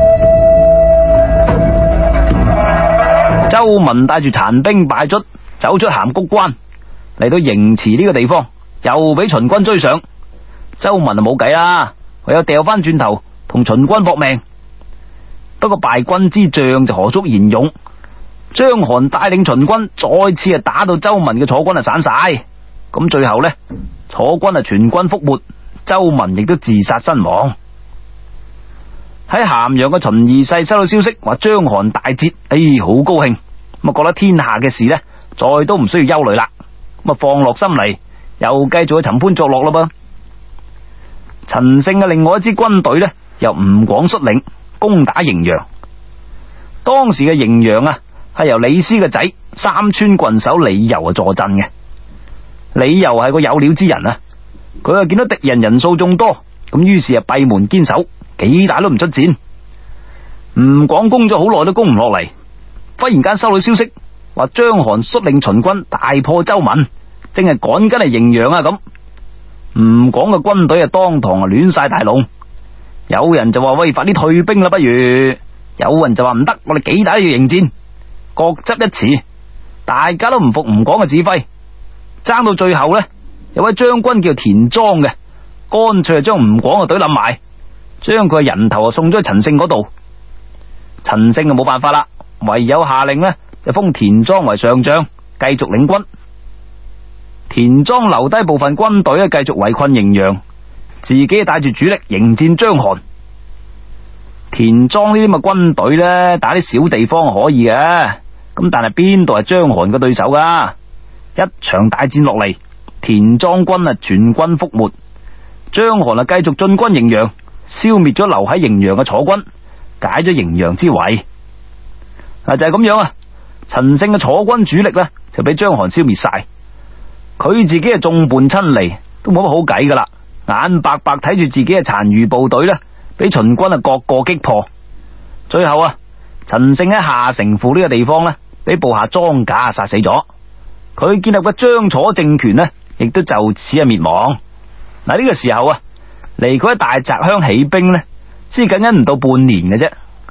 周文帶住殘兵敗卒走出函谷關，嚟到營池呢個地方，又俾秦軍追上。周文就冇計啦，唯有掉翻轉頭同秦軍搏命。不過敗軍之將就何足言勇，章邯帶領秦軍再次啊打到周文嘅楚軍啊散晒。咁最後呢，楚軍啊全軍覆沒，周文亦都自殺身亡。喺咸陽嘅秦二世收到消息話章邯大捷，哎，好高興，咁啊覺得天下嘅事呢，再都唔需要憂慮啦，咁啊放落心嚟，又繼續去尋歡作樂啦噃。陳勝嘅另外一支軍隊呢，由吳廣率領攻打滎陽。當時嘅滎陽啊，係由李斯嘅仔三川郡守李由啊坐鎮嘅。李由係個有料之人啊，佢啊見到敵人人數眾多，咁於是啊閉門堅守，幾大都唔出戰。吳廣攻咗好耐都攻唔落嚟，忽然間收到消息話章邯率領秦軍大破周文，正係趕緊嚟滎陽啊咁。吳廣嘅軍隊啊當堂啊亂晒大龍，有人就話喂，快啲退兵啦不如，有人就話唔得，我哋幾大都要迎戰，各執一詞，大家都唔服吳廣嘅指揮。爭到最後呢，有位將軍叫田莊嘅，乾脆就將吳廣嘅隊冧埋，將佢嘅人頭啊送咗去陳勝嗰度。陳勝就冇辦法啦，唯有下令呢，就封田莊為上將，繼續領軍。田莊留低部分軍隊咧，繼續圍困滎陽，自己帶住主力迎戰章邯。田莊呢啲咁嘅軍隊呢，打啲小地方可以嘅，咁但係邊度係章邯嘅對手噶？一場大戰落嚟，田莊軍啊全軍覆沒，章邯啊繼續進軍滎陽，消滅咗留喺滎陽嘅楚軍，解咗滎陽之圍。嗱就係咁樣啊，陳勝嘅楚軍主力呢，就俾章邯消滅晒。佢自己係眾叛親離，都冇乜好計噶啦，眼白白睇住自己嘅殘餘部隊呢，俾秦軍啊各個擊破。最後啊，陳勝喺下城父呢個地方呢，俾部下莊賈殺死咗。佢建立嘅張楚政權呢，亦都就此啊滅亡。嗱、這、呢個時候啊，離佢喺大澤鄉起兵呢，先僅僅唔到半年嘅啫。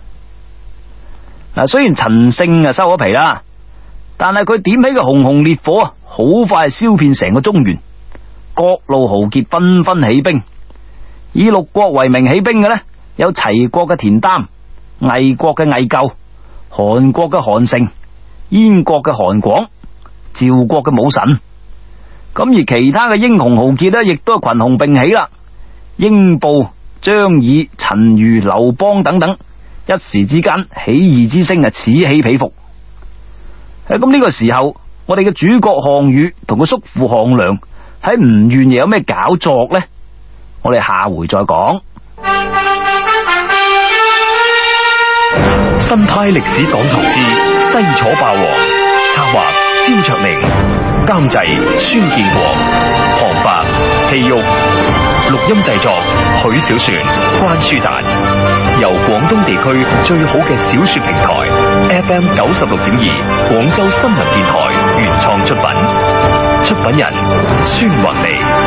嗱，雖然陳勝啊收咗皮啦，但係佢點起嘅熊熊烈火啊，好快燒遍成個中原，各路豪傑紛紛起兵。以六國為名起兵嘅呢，有齊國嘅田擔、魏國嘅魏咎、韓國嘅韓成、燕國嘅韓廣、趙國嘅武臣。咁而其他嘅英雄豪傑呢，亦都係群雄並起啦。英布、張耳、陳餘、劉邦等等，一時之間起義之聲啊此起彼伏。喺咁呢個時候，我哋嘅主角項羽同佢叔父項梁喺吳縣又有咩搞作呢？我哋下回再講。 新派歷史講堂之西楚霸王，策劃焦卓寧，監製孫建國，旁白希玉，錄音製作許小璇、關書達，由廣東地區最好嘅小說平台 F M 九十六點二廣州新聞電台原創出品，出品人孫雲妮。